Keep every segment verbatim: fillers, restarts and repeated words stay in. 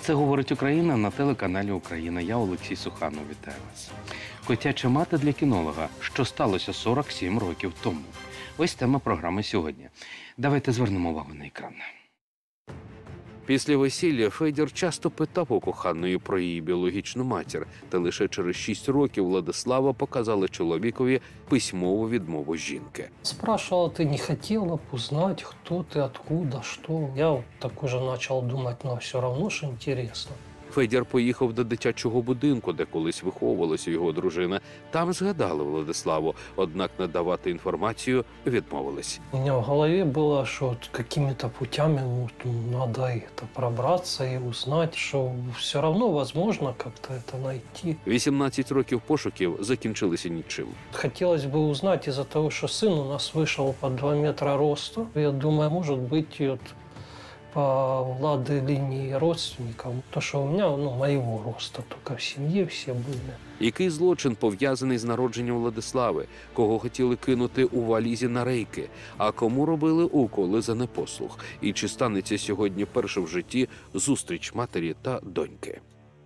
Це «Говорить Україна» на телеканалі «Україна». Я Олексій Суханов. Вітаю вас. Котяча мати для кінолога. Що сталося сорок сім років тому? Ось тема програми сьогодні. Давайте звернемо увагу на екран. Після весілля Федір часто питав у коханої про її біологічну матір. Та лише через шість років Владислава показала чоловікові письмову відмову жінки. Спрашивала, ты не хотела бы узнать, кто ты, откуда, что? Я вот так уже начал думать, но все равно же интересно. Федір поїхав до дитячого будинку, де колись виховувалася його дружина. Там згадали Владиславу, однак надавати інформацію відмовились. У меня в голове было, что вот какими-то путями ну, надо это пробраться и узнать, что все равно возможно как-то это найти. вісімнадцять років пошуків закінчилися нічим. Хотелось бы узнать из-за того, что сын у нас вышел по два метра росту. Я думаю, может быть, вот по Влады линии родственников, то, что у меня ну, моего роста, только в семье все были. Який злочин пов'язаний з народженням Владислави? Кого хотіли кинути у валізі на рейки? А кому робили уколи за непослух? І чи станеться сьогодні перша в житті зустріч матері та доньки?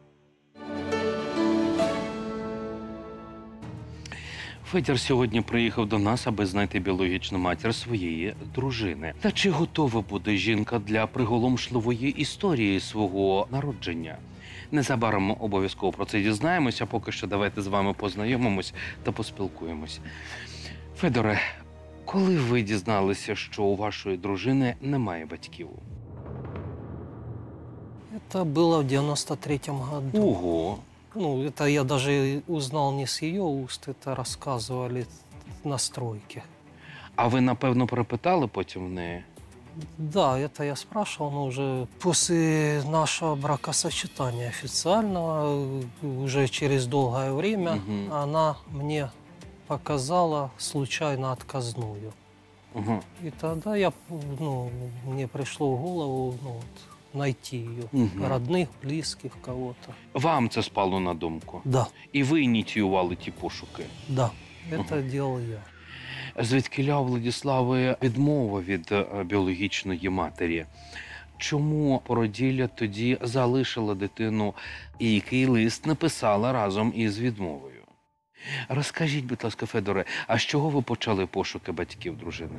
Федір сьогодні приїхав до нас, аби знайти біологічну матір своєї дружини. Та чи готова буде жінка для приголомшливої історії свого народження? Незабаром обов'язково про це дізнаємося, поки що давайте з вами познайомимось та поспілкуємось. Федоре, коли ви дізналися, що у вашої дружини немає батьків? Это было в девяносто третьем году. Ого! Ну, это я даже узнал не с ее уст, это рассказывали на стройке. А ви, напевно, перепитали потім в неї? Да, это я спрашивал, но уже после нашего бракосочетания официального, уже через долгое время, Угу. она мне показала случайно отказную. Угу. И тогда я, ну, мне пришло в голову ну, вот, найти ее, Угу. родных, близких, кого-то. Вам це спало на думку? Да, І ви ініціювали ті пошуки? да, это Угу. делал я. Звідкиля у Владислави відмова від е, біологічної матері? Чому породілля тоді залишила дитину і який лист написала разом із відмовою? Розкажіть, будь ласка, Федоре, а з чого ви почали пошуки батьків дружини?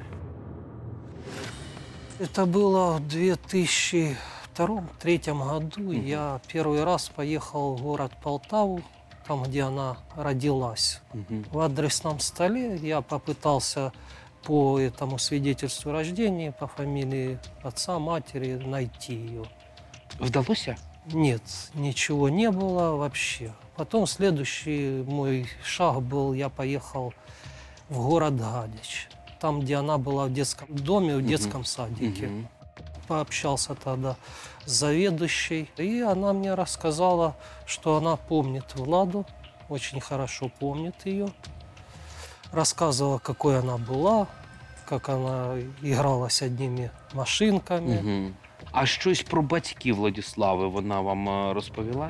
Это было в две тысячи втором — две тысячи третьем году. Мгм. Я первый раз поехал в город Полтаву, там, где она родилась. Угу. В адресном столе я попытался по этому свидетельству о рождении, по фамилии отца, матери найти ее. Вдалося? Нет, ничего не было вообще. Потом следующий мой шаг был, я поехал в город Гадяч, там, где она была в детском доме, в Мгм. детском садике. Мгм. Пообщался тогда с заведующей, и она мне рассказала, что она помнит Владу, очень хорошо помнит ее. Рассказывала, какой она была, как она играла с одними машинками. Угу. А щось про батьків Владислави вона вам е, розповіла?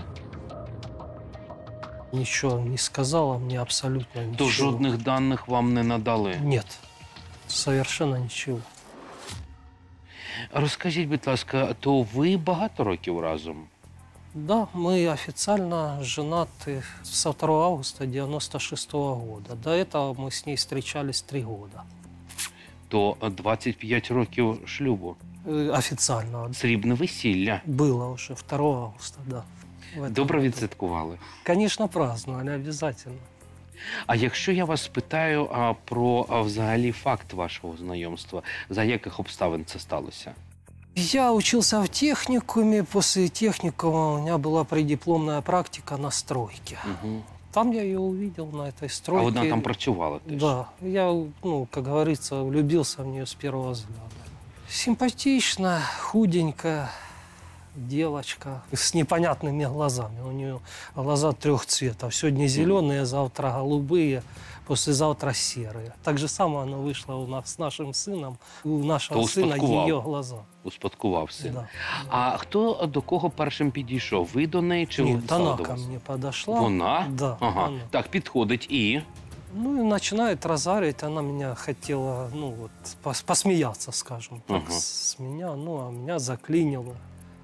Ничего не сказала мне абсолютно ничего. То жодних даних вам не надали? Нет, совершенно ничего. Розкажіть, будь ласка, то ви багато років разом? Да, мы официально женаты со второго августа девяносто шестого года. До этого мы с ней встречались три года. То двадцять п'ять років шлюбу. Э, Официально. Срібне весілля. Было уже второго августа, да. в этом Добре году. відсвяткували. Конечно, праздновали обязательно. А якщо я вас спитаю а, про а, взагалі факт вашого знайомства, за яких обставин це сталося? Я учился в техникуме. После техникума у меня была преддипломная практика на стройке. Угу. Там я ее увидел, на этой А стройке. вона там працювала теж? Да, я, ну, как говорится, влюбился в нее с первого взгляда. Симпатичная, худенькая девочка с непонятными глазами. У нее глаза трех цветов. Сегодня зеленые, завтра голубые, послезавтра серые. Так же самое оно вышло у нас с нашим сыном. У нашего То сына успадкував. ее глаза. Успадкував син. Да. А хто до кого першим підійшов? Ви до неї чи Нет, Владислава она до ко вас? мне подошла. Вона? Да, Ага. она. Так, підходить і... Ну и начинает разарить. Она меня хотела, ну вот, пос- посмеяться, скажем так, Ага. с меня. Ну, а меня заклинило.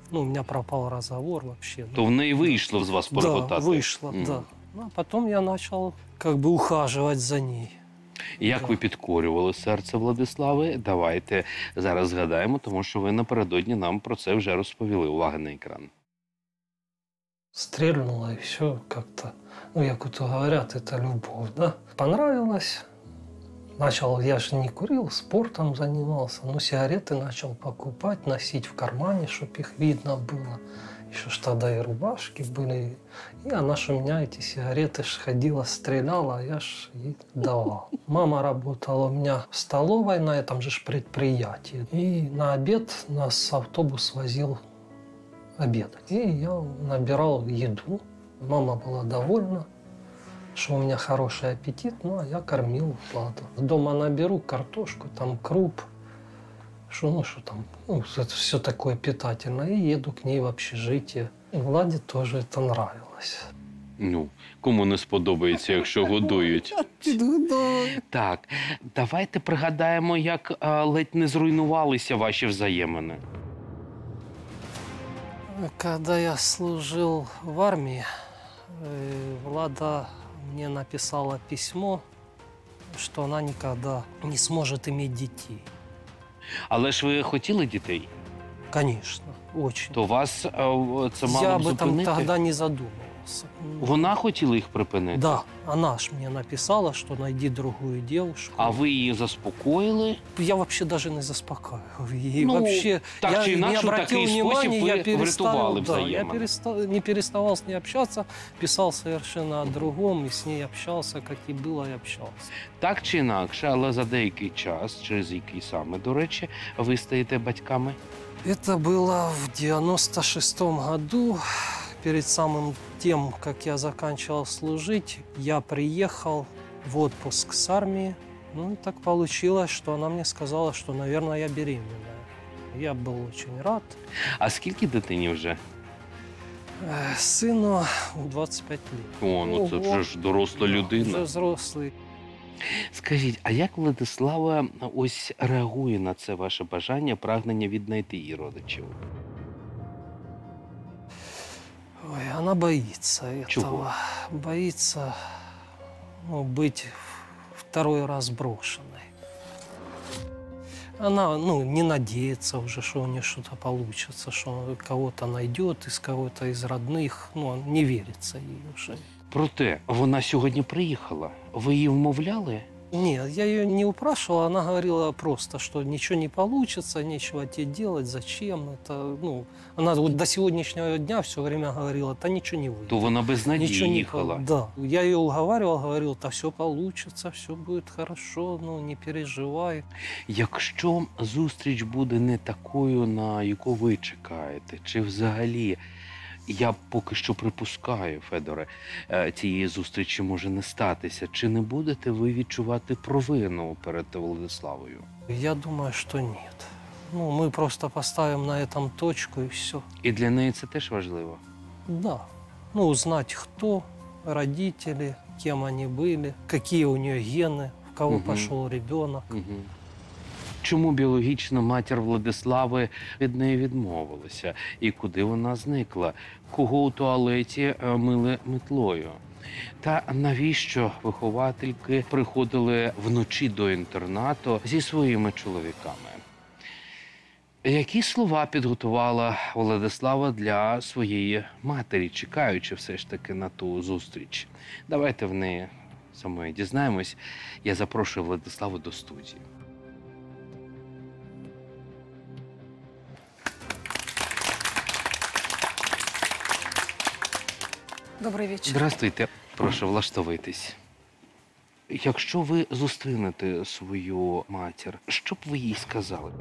Ну, у меня пропал разговор вообще. То в неї вийшло з вас Да, пореготати? вышло, Мгм. да. Ну, а потом я начал как бы ухаживать за ней. Як Да. ви підкорювали серце Владислави? Давайте зараз згадаємо, тому що ви напередодні нам про це вже розповіли. Увага на екран. Стрельнула, и все как-то. Ну, як это говорят, это любовь, да? Понравилось. Начал, я же не курил, спортом занимался, но сигареты начал покупать, носить в кармане, чтобы их видно было. Еще ж тогда и рубашки были. И она же у меня эти сигареты ж ходила, стреляла, а я ж ей давал. Мама работала у меня в столовой на этом же ж предприятии. И на обед нас автобус возил обедать. И я набирал еду. Мама была довольна, что у меня хороший аппетит, ну, а я кормил Владу. Дома наберу картошку, там круп, что, ну, что там, ну, это все такое питательное, и еду к ней в общежитие. И Владе тоже это нравилось. Ну, кому не сподобається, якщо годують. Так, давайте пригадаємо, як а, ледь не зруйнувалися ваші взаємини. Когда я служил в армии, э, Влада мне написала письмо, что она никогда не сможет иметь детей. Але ж ви хотіли дітей? Конечно, очень. То вас а, це мало Я б об этом зупинити? тогда не задумывался. Вона хотіла їх припинити? Да, она ж мне написала, что найди другую девушку. А ви її заспокоїли? Я вообще даже не заспокаиваю. И Ну, вообще так я чи не інакше, в обратил такий спосіб внимания, ви я перестал, врятували да, я взаємини. перестал, не переставал с ней общаться, писал совершенно о другом, и с ней общался, как и было, и общался. Так чи інакше, але за деякий час, через який саме, до речі, ви стаєте батьками? Это было в девяносто шестом году, перед самым тем, как я заканчивал служить, я приехал в отпуск с армии. Ну, и так получилось, что она мне сказала, что, наверное, я беременная. Я был очень рад. А скільки дитині вже? Э, Сыну двадцать пять лет. О, ну це Ого. вже ж доросла Уже людина. взрослый. Скажіть, а як Владислава ось реагує на це ваше бажання, прагнення віднайти її родичів? Ой, она боится этого. Чего? Боится, ну, быть второй раз брошенной. Она, ну, не надеется уже, что у нее что-то получится, что кого-то найдет из кого-то из родных. Ну, не верится ей уже. Проте, вона сьогодні приїхала. Ви її вмовляли? Нет, я ее не упрашивал, она говорила просто, что ничего не получится, нечего тебе делать, зачем это. Ну, она вот до сегодняшнего дня все время говорила, да ничего не выйдет. То вона без надії Ничего не їхала. пол- Да. Я ее уговаривал, говорил, да все получится, все будет хорошо, ну не переживай. Якщо зустріч буде не такою, на яку ви чекаєте, чи взагалі, я поки що припускаю, Федоре, е, цієї зустрічі може не статися, чи не будете ви відчувати провину перед Владиславою? Я думаю, что нет. Ну, мы просто поставим на этом точку и все. І для неї це теж важливо? Да. Ну, узнать, кто родители, кем они были, какие у нее гены, в кого Мгм. пошел ребенок. Угу. Чому біологічна матір Владислави від неї відмовилася? І куди вона зникла? Кого у туалеті е, мили метлою? Та навіщо виховательки приходили вночі до інтернату зі своїми чоловіками? Які слова підготувала Владислава для своєї матері, чекаючи все ж таки на ту зустріч? Давайте в неї самої дізнаємось. Я запрошую Владиславу до студії. Добрий вечір. Здравствуйте, прошу влаштовуйтесь. Якщо ви зустрінете свою матір, що б ви їй сказали?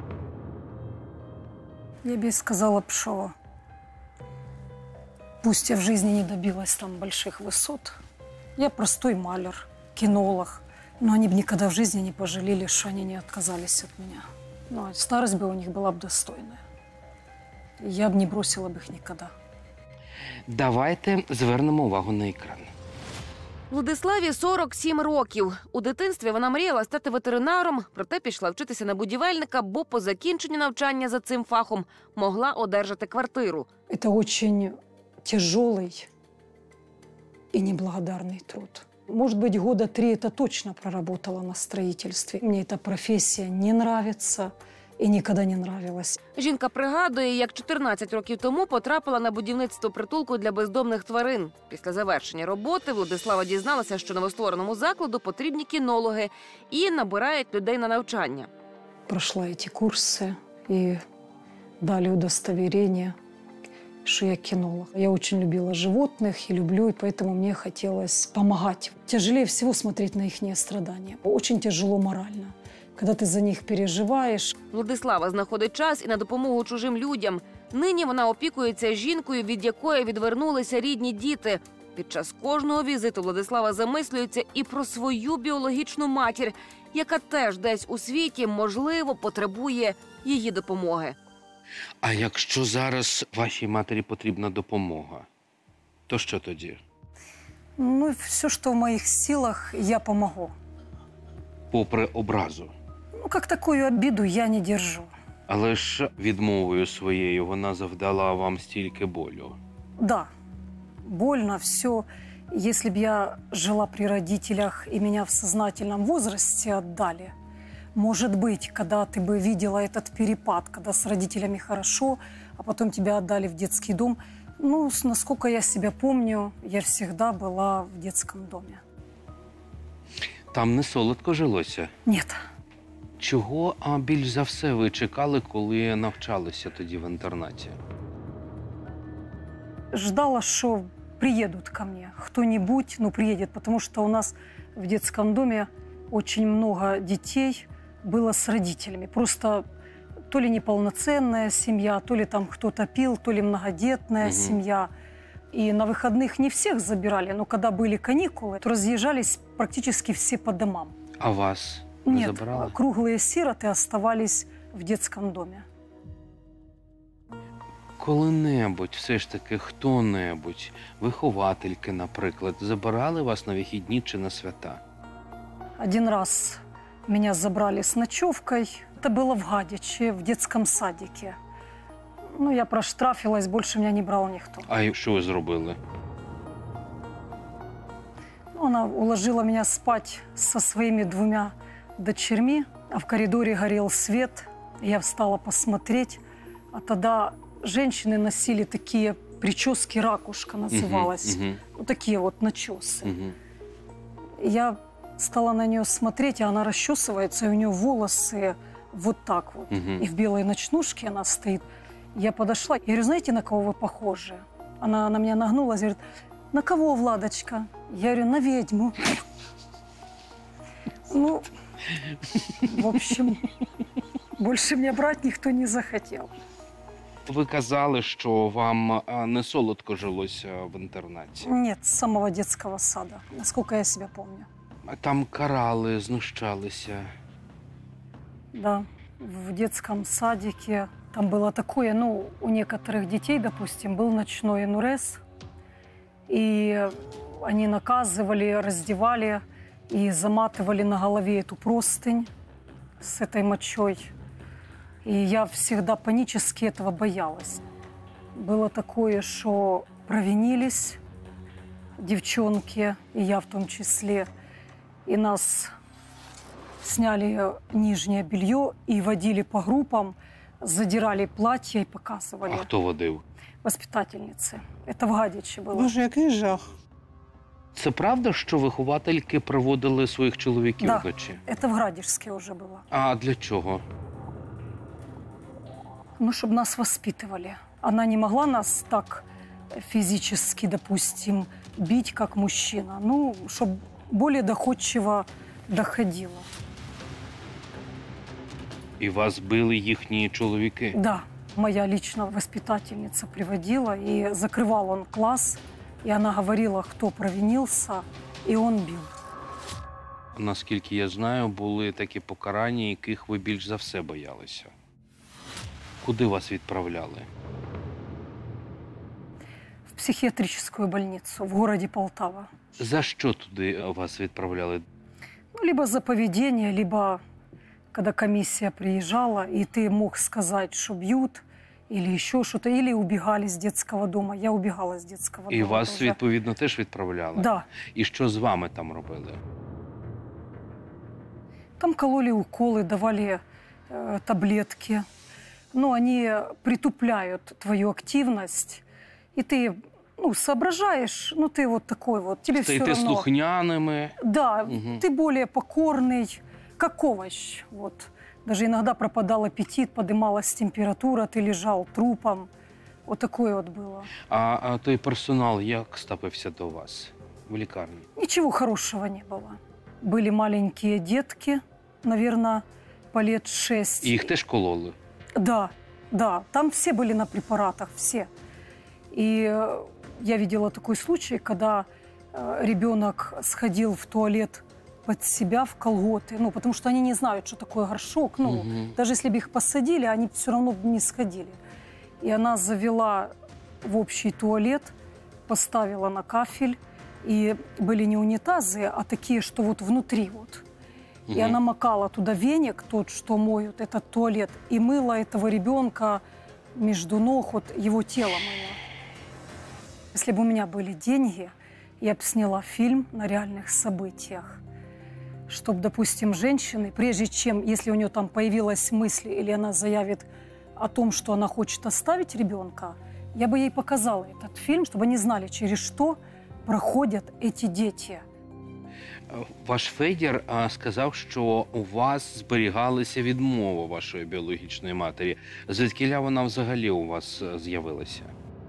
Я бы ей сказала Пшова. Пусть я в жизни не добилась там больших высот. Я простой маляр, кинолог. Но они бы никогда в жизни не пожалели, что они не отказались от меня. Ну, а старость бы у них была бы достойная. Я бы не бросила бы их никогда. Давайте звернемо увагу на екран. Владиславі сорок сім років. У дитинстві вона мріяла стати ветеринаром, проте пішла вчитися на будівельника, бо по закінченню навчання за цим фахом могла одержати квартиру. Это очень тяжелый и неблагодарный труд. Может быть, года три это точно проработала на строительстве. Мне эта профессия не нравится и никогда не нравилась. Жінка пригадує, як чотирнадцять років тому потрапила на будівництво притулку для бездомних тварин. Після завершення роботи Владислава дізналася, що новоствореному закладу потрібні кінологи і набирають людей на навчання. Прошла эти курсы и дали удостоверение, что я кинолог. Я очень любила животных и люблю, и поэтому мне хотелось помогать. Тяжелее всего смотреть на их страдания. Очень тяжело морально, когда ты за них переживаешь. Владислава знаходить час і на допомогу чужим людям. Нині вона опікується жінкою, від якої відвернулися рідні діти. Під час кожного візиту Владислава замислюється і про свою біологічну матір, яка теж десь у світі, можливо, потребує її допомоги. А якщо зараз вашій матері потрібна допомога, то що тоді? Ну, все, что в моих силах, я помогу. Попри образу. Ну, как такую обиду я не держу. Але ж відмовою своєю вона завдала вам стільки болю. Да, больно все. Если бы я жила при родителях и меня в сознательном возрасте отдали, может быть, когда ты бы видела этот перепад, когда с родителями хорошо, а потом тебя отдали в детский дом. Ну, с- насколько я себя помню, я всегда была в детском доме. Там не солодко жилося. Нет, Чого, а більш за все, ви чекали, коли навчалися тоді в інтернаті? ждала, что приедут ко мне. Кто-нибудь, ну, приедет, потому что у нас в детском доме очень много детей было с родителями. Просто то ли неполноценная семья, то ли там кто-то пил, то ли многодетная Мгм. семья. И на выходных не всех забирали, но когда были каникулы, то разъезжались практически все по домам. А вас не Нет, забрали? круглые сироты оставались в детском доме. Коли-небудь, все ж таки, хто-небудь, виховательки, наприклад, забирали вас на вихідні чи на свята? Один раз меня забрали с ночевкой. Это было в Гадиче, в детском садике. Ну, я проштрафилась, больше меня не брал никто. А що ви зробили? Ну, она уложила меня спать со своими двумя дочерьми, а в коридоре горел свет. Я встала посмотреть, а тогда женщины носили такие прически, ракушка называлась. Мгм, Вот такие вот начесы. мгм. Я стала на нее смотреть, и она расчесывается, и у нее волосы вот так вот. Мгм. И в белой ночнушке она стоит. Я подошла, я говорю, знаете, на кого вы похожи? Она на меня нагнулась, говорит, на кого, Владочка? Я говорю, на ведьму. Ну, в общем, больше меня брать никто не захотел. Ви казали, що вам а, не солодко жилося в інтернаті. Нет, с самого детского сада, насколько я себя помню. А там карали, знущалися. Да, в детском садике там было такое, ну, у некоторых детей, допустим, был ночной энурез, и они наказывали, раздевали и заматывали на голове эту простынь с этой мочой. И я всегда панически этого боялась. Было такое, что провинились девчонки, и я в том числе, и нас сняли нижнее белье и водили по группам, задирали платья и показывали. А хто водив? Воспитательницы. Это в Гадиче было. Боже, який жах. Це правда, що виховательки приводили своїх чоловіків Да. вночі? Это в Градишске уже было. А для чого? Ну, чтобы нас воспитывали. Она не могла нас так физически, допустим, бить, как мужчина. Ну, чтобы более доходчиво доходило. І вас били їхні чоловіки? Да, моя лично воспитательница приводила, и закрывал он класс, и она говорила, кто провинился, и он бил. Наскільки я знаю, були такі покарання, яких ви більш за все боялися. Куди вас відправляли? В психиатрическую больницу в городе Полтава. За що туди вас відправляли? Ну, либо за поведение, либо когда комиссия приезжала, и ты мог сказать, что бьют, или еще что-то, или убегали с детского дома. Я убегала с детского І дома. вас, тоже. відповідно, теж відправляли? Да. І що з вами там робили? Там кололи уколы, давали э, таблетки. Но они притупляют твою активность. И ты, ну, соображаешь, ну, ты вот такой вот. Тебе все Стаєте равно. слухняними? Да, Мгм. ты более покорный, как овощ. Вот. Даже иногда пропадал аппетит, поднималась температура, ты лежал трупом. Вот такое вот было. А, а той персонал як ставився до вас в лікарні? Ничего хорошего не было. Были маленькие детки, наверное, по лет шесть. І їх теж кололи? Да, да. Там все были на препаратах, все. И э, я видела такой случай, когда э, ребенок сходил в туалет под себя в колготы, ну, потому что они не знают, что такое горшок. Ну, Мгм. даже если бы их посадили, они все равно бы не сходили. И она завела в общий туалет, поставила на кафель, и были не унитазы, а такие, что вот внутри вот. И Мгм. она макала туда веник, тот, что моют этот туалет, и мыла этого ребенка между ног, вот его тело мыла. Если бы у меня были деньги, я бы сняла фильм на реальных событиях. Чтобы, допустим, женщины, прежде чем, если у нее там появилась мысль, или она заявит о том, что она хочет оставить ребенка, я бы ей показала этот фильм, чтобы они знали, через что проходят эти дети. Ваш Федір а, сказав, що у вас зберігалася відмова вашої біологічної матері. Звідкіля вона взагалі у вас е, з'явилася?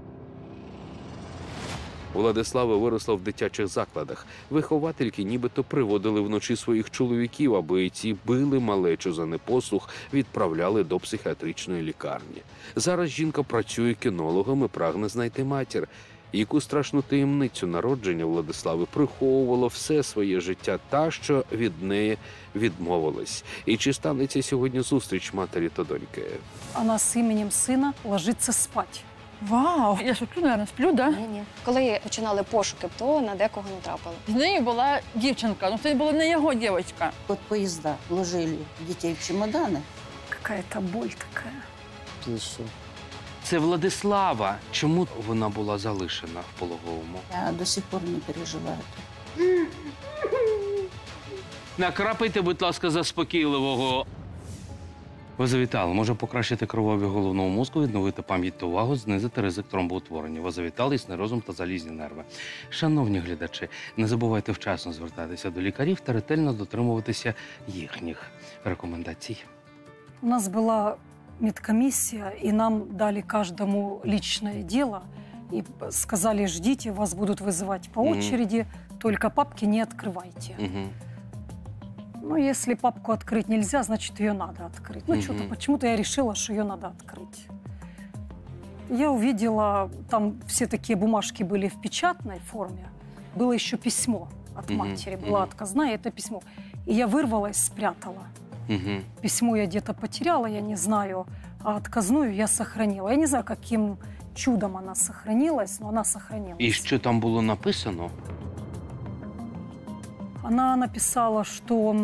Владислава виросла в дитячих закладах. Виховательки нібито приводили вночі своїх чоловіків, аби ті били малечу за непослух, відправляли до психіатричної лікарні. Зараз жінка працює кінологом і прагне знайти матір. Яку страшну таємницю народження Владислави приховувало все своє життя та, що від неї відмовилась. І чи станеться сьогодні зустріч матері та доньки? Она с именем сына ложится спать. Вау! Я шучу, наверное, сплю, да? Ні-ні. Коли починали пошуки, то на декого натрапили. З нею була дівчинка, ну це була не його дівчинка. Вот поезда ложили детей в чемоданы. Какая-то боль такая. Ты что? Це Владислава. Чому вона була залишена в пологовому? Я до сих пор не переживаю. Накрапайте, будь ласка, заспокійливого. Ви завітали. Може покращити кровообіг головного мозку, відновити пам'ять та увагу, знизити ризик тромбоутворення. Ви завітали існий розум та залізні нерви. Шановні глядачі, не забувайте вчасно звертатися до лікарів та ретельно дотримуватися їхніх рекомендацій. У нас была медкомиссия, и нам дали каждому личное дело. И сказали, ждите, вас будут вызывать по Мгм. очереди, только папки не открывайте. Угу. Ну, если папку открыть нельзя, значит, ее надо открыть. Ну, Мгм. что-то почему-то я решила, что ее надо открыть. Я увидела, там все такие бумажки были в печатной форме. Было еще письмо от Мгм. матери, была Мгм. отказная, это письмо. И я вырвалась, спрятала. Угу. Письмо я где-то потеряла, я не знаю, а отказную я сохранила. Я не знаю, каким чудом она сохранилась, но она сохранилась. І що там було написано? Она написала, что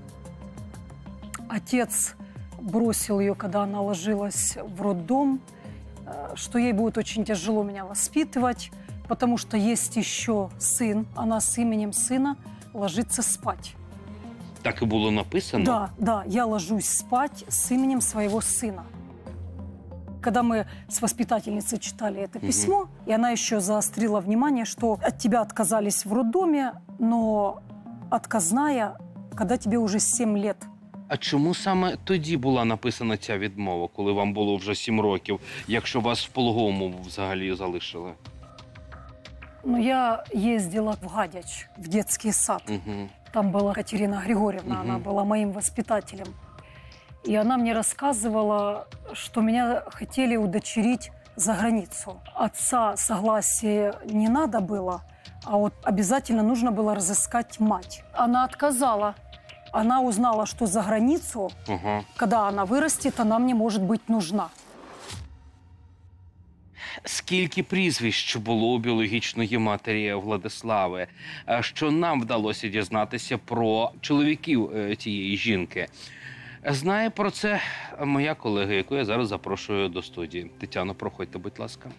отец бросил ее, когда она ложилась в роддом, э, что ей будет очень тяжело меня воспитывать, потому что есть еще сын, она с именем сына ложится спать. Так і було написано? Да, да, я ложусь спать с именем своего сына. Когда мы с воспитательницей читали это Мгм. письмо, и она еще заострила внимание, что от тебя отказались в роддоме, но отказная, когда тебе уже семь лет. А чому саме тоді була написана ця відмова, коли вам було вже сім років, якщо вас в пологовому взагалі залишили? Но я ездила в Гадяч, в детский сад. Угу. Там была Катерина Григорьевна, Мгм. она была моим воспитателем. И она мне рассказывала, что меня хотели удочерить за границу. Отца согласия не надо было, а вот обязательно нужно было разыскать мать. Она отказала. Она узнала, что за границу, Ага. когда она вырастет, она мне может быть нужна. Скільки прізвищ було у біологічної матері Владислави, е, що нам вдалося дізнатися про чоловіків е, тієї жінки. Знає про це моя колега, яку я зараз запрошую до студії. Тетяно, проходьте, будь ласка.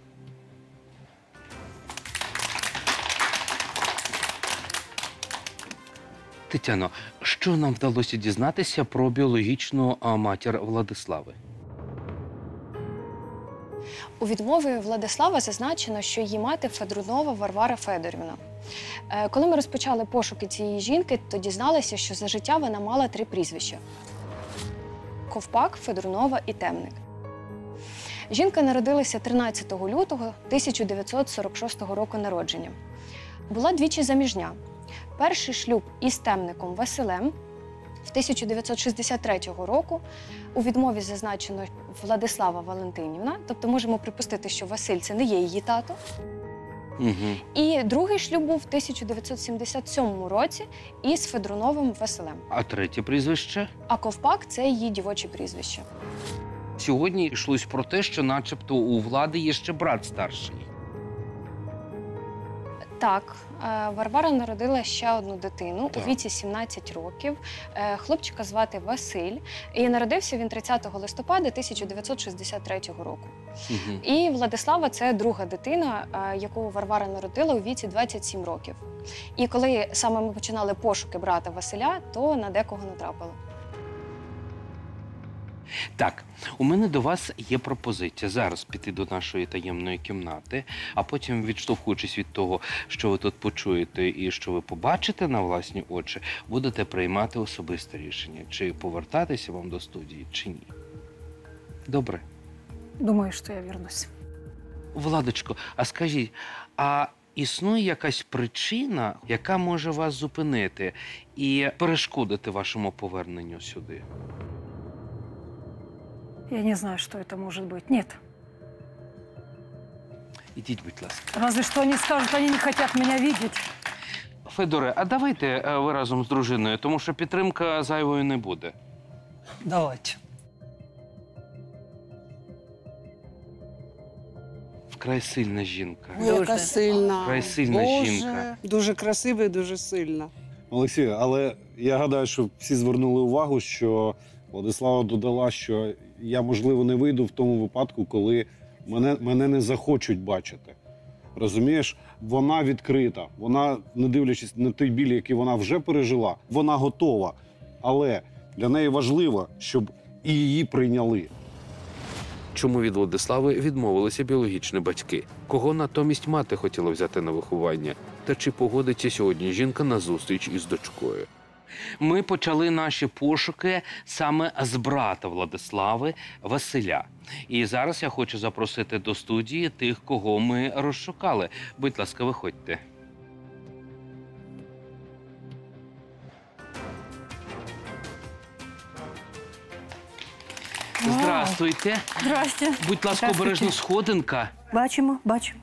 Тетяно, що нам вдалося дізнатися про біологічну а, матір Владислави? У відмові Владислава зазначено, що її мати Федорунова Варвара Федорівна. Е, Коли ми розпочали пошуки цієї жінки, то дізналися, що за життя вона мала три прізвища: Ковпак, Федорунова і Темник. Жінка народилася тринадцятого лютого тисяча дев'ятсот сорок шостого року народження. Була двічі заміжня. Перший шлюб із Темником Василем в тисяча дев'ятсот шістдесят третього року. У відмові зазначено Владислава Валентинівна, тобто можемо припустити, що Василь – це не є її тато. Угу. І другий шлюб був в тисяча дев'ятсот сімдесят сьомому році із Федоруновим Василем. А третє прізвище? А Ковпак – це її дівоче прізвище. Сьогодні йшлось про те, що начебто у Влади є ще брат старший. Так, е, Варвара народила ще одну дитину Так. у віці сімнадцять років. Е, Хлопчика звати Василь. І народився він тридцятого листопада тисяча дев'ятсот шістдесят третього року. Угу. І Владислава – це друга дитина, е, яку Варвара народила у віці двадцять сім років. І коли саме ми починали пошуки брата Василя, то на декого натрапили. Так, у мене до вас є пропозиція зараз піти до нашої таємної кімнати, а потім, відштовхуючись від того, що ви тут почуєте і що ви побачите на власні очі, будете приймати особисте рішення, чи повертатися вам до студії, чи ні. Добре. Думаю, что я вернусь. Владочко, а скажіть, а існує якась причина, яка може вас зупинити і перешкодити вашому поверненню сюди? Я не знаю, что это может быть. Нет. Ідіть, будь ласка. Разве что они скажут, они не хотят меня видеть. Федоре, а давайте е, ви разом з дружиною, тому що підтримка зайвою не буде. Давайте. Вкрай сильна жінка. Ой, яка сильна. Вкрай сильна Боже. жінка. Дуже красива і дуже сильна. Олексію, але я гадаю, що всі звернули увагу, що Владислава додала, що я, можливо, не вийду в тому випадку, коли мене, мене не захочуть бачити. Розумієш? Вона відкрита. Вона, не дивлячись на той біль, який вона вже пережила, вона готова. Але для неї важливо, щоб і її прийняли. Чому від Владислави відмовилися біологічні батьки? Кого натомість мати хотіла взяти на виховання? Та чи погодиться сьогодні жінка на зустріч із дочкою? Ми почали наші пошуки саме з брата Владислави Василя. І зараз я хочу запросити до студії тих, кого ми розшукали. Будь ласка, виходьте. Здравствуйте. Здрасте. Будь ласка, обережно сходинка. Бачимо, бачимо.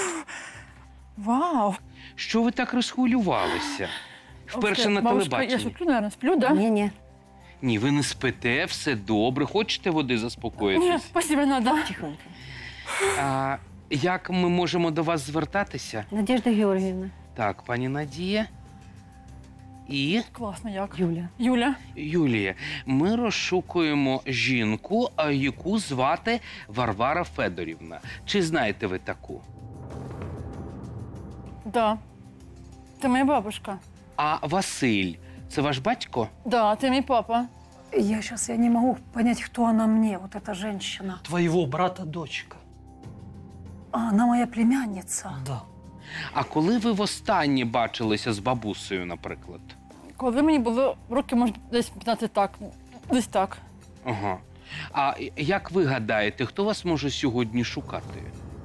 Вау! Що ви так розхвилювалися? Вперше на Бабушка, телебаченні. я сплю, наверное, сплю, да? Не-не. Ні, ви не спите, все добре. Хочете води Ні, заспокоїтись? спасибо, надо. Тихонько. А як ми можемо до вас звертатися? Надежда Георгиевна. Так, пані Надія. І Класно, як. Юля. Юля. Юлія. Ми розшукуємо жінку, а, яку звати Варвара Федорівна. Чи знаєте ви таку? Да. Ти моя бабушка. А Василь – це ваш батько? Да, ти мій папа. Я сейчас я не могу понять, кто она мне, вот эта женщина. Твоего брата дочка. А, она моя племянница. Да. А коли ви востаннє бачилися з бабусею, наприклад? Коли мені було років, може, десь п'ятнадцять так. Десь так. Ага. А як ви гадаєте, хто вас може сьогодні шукати?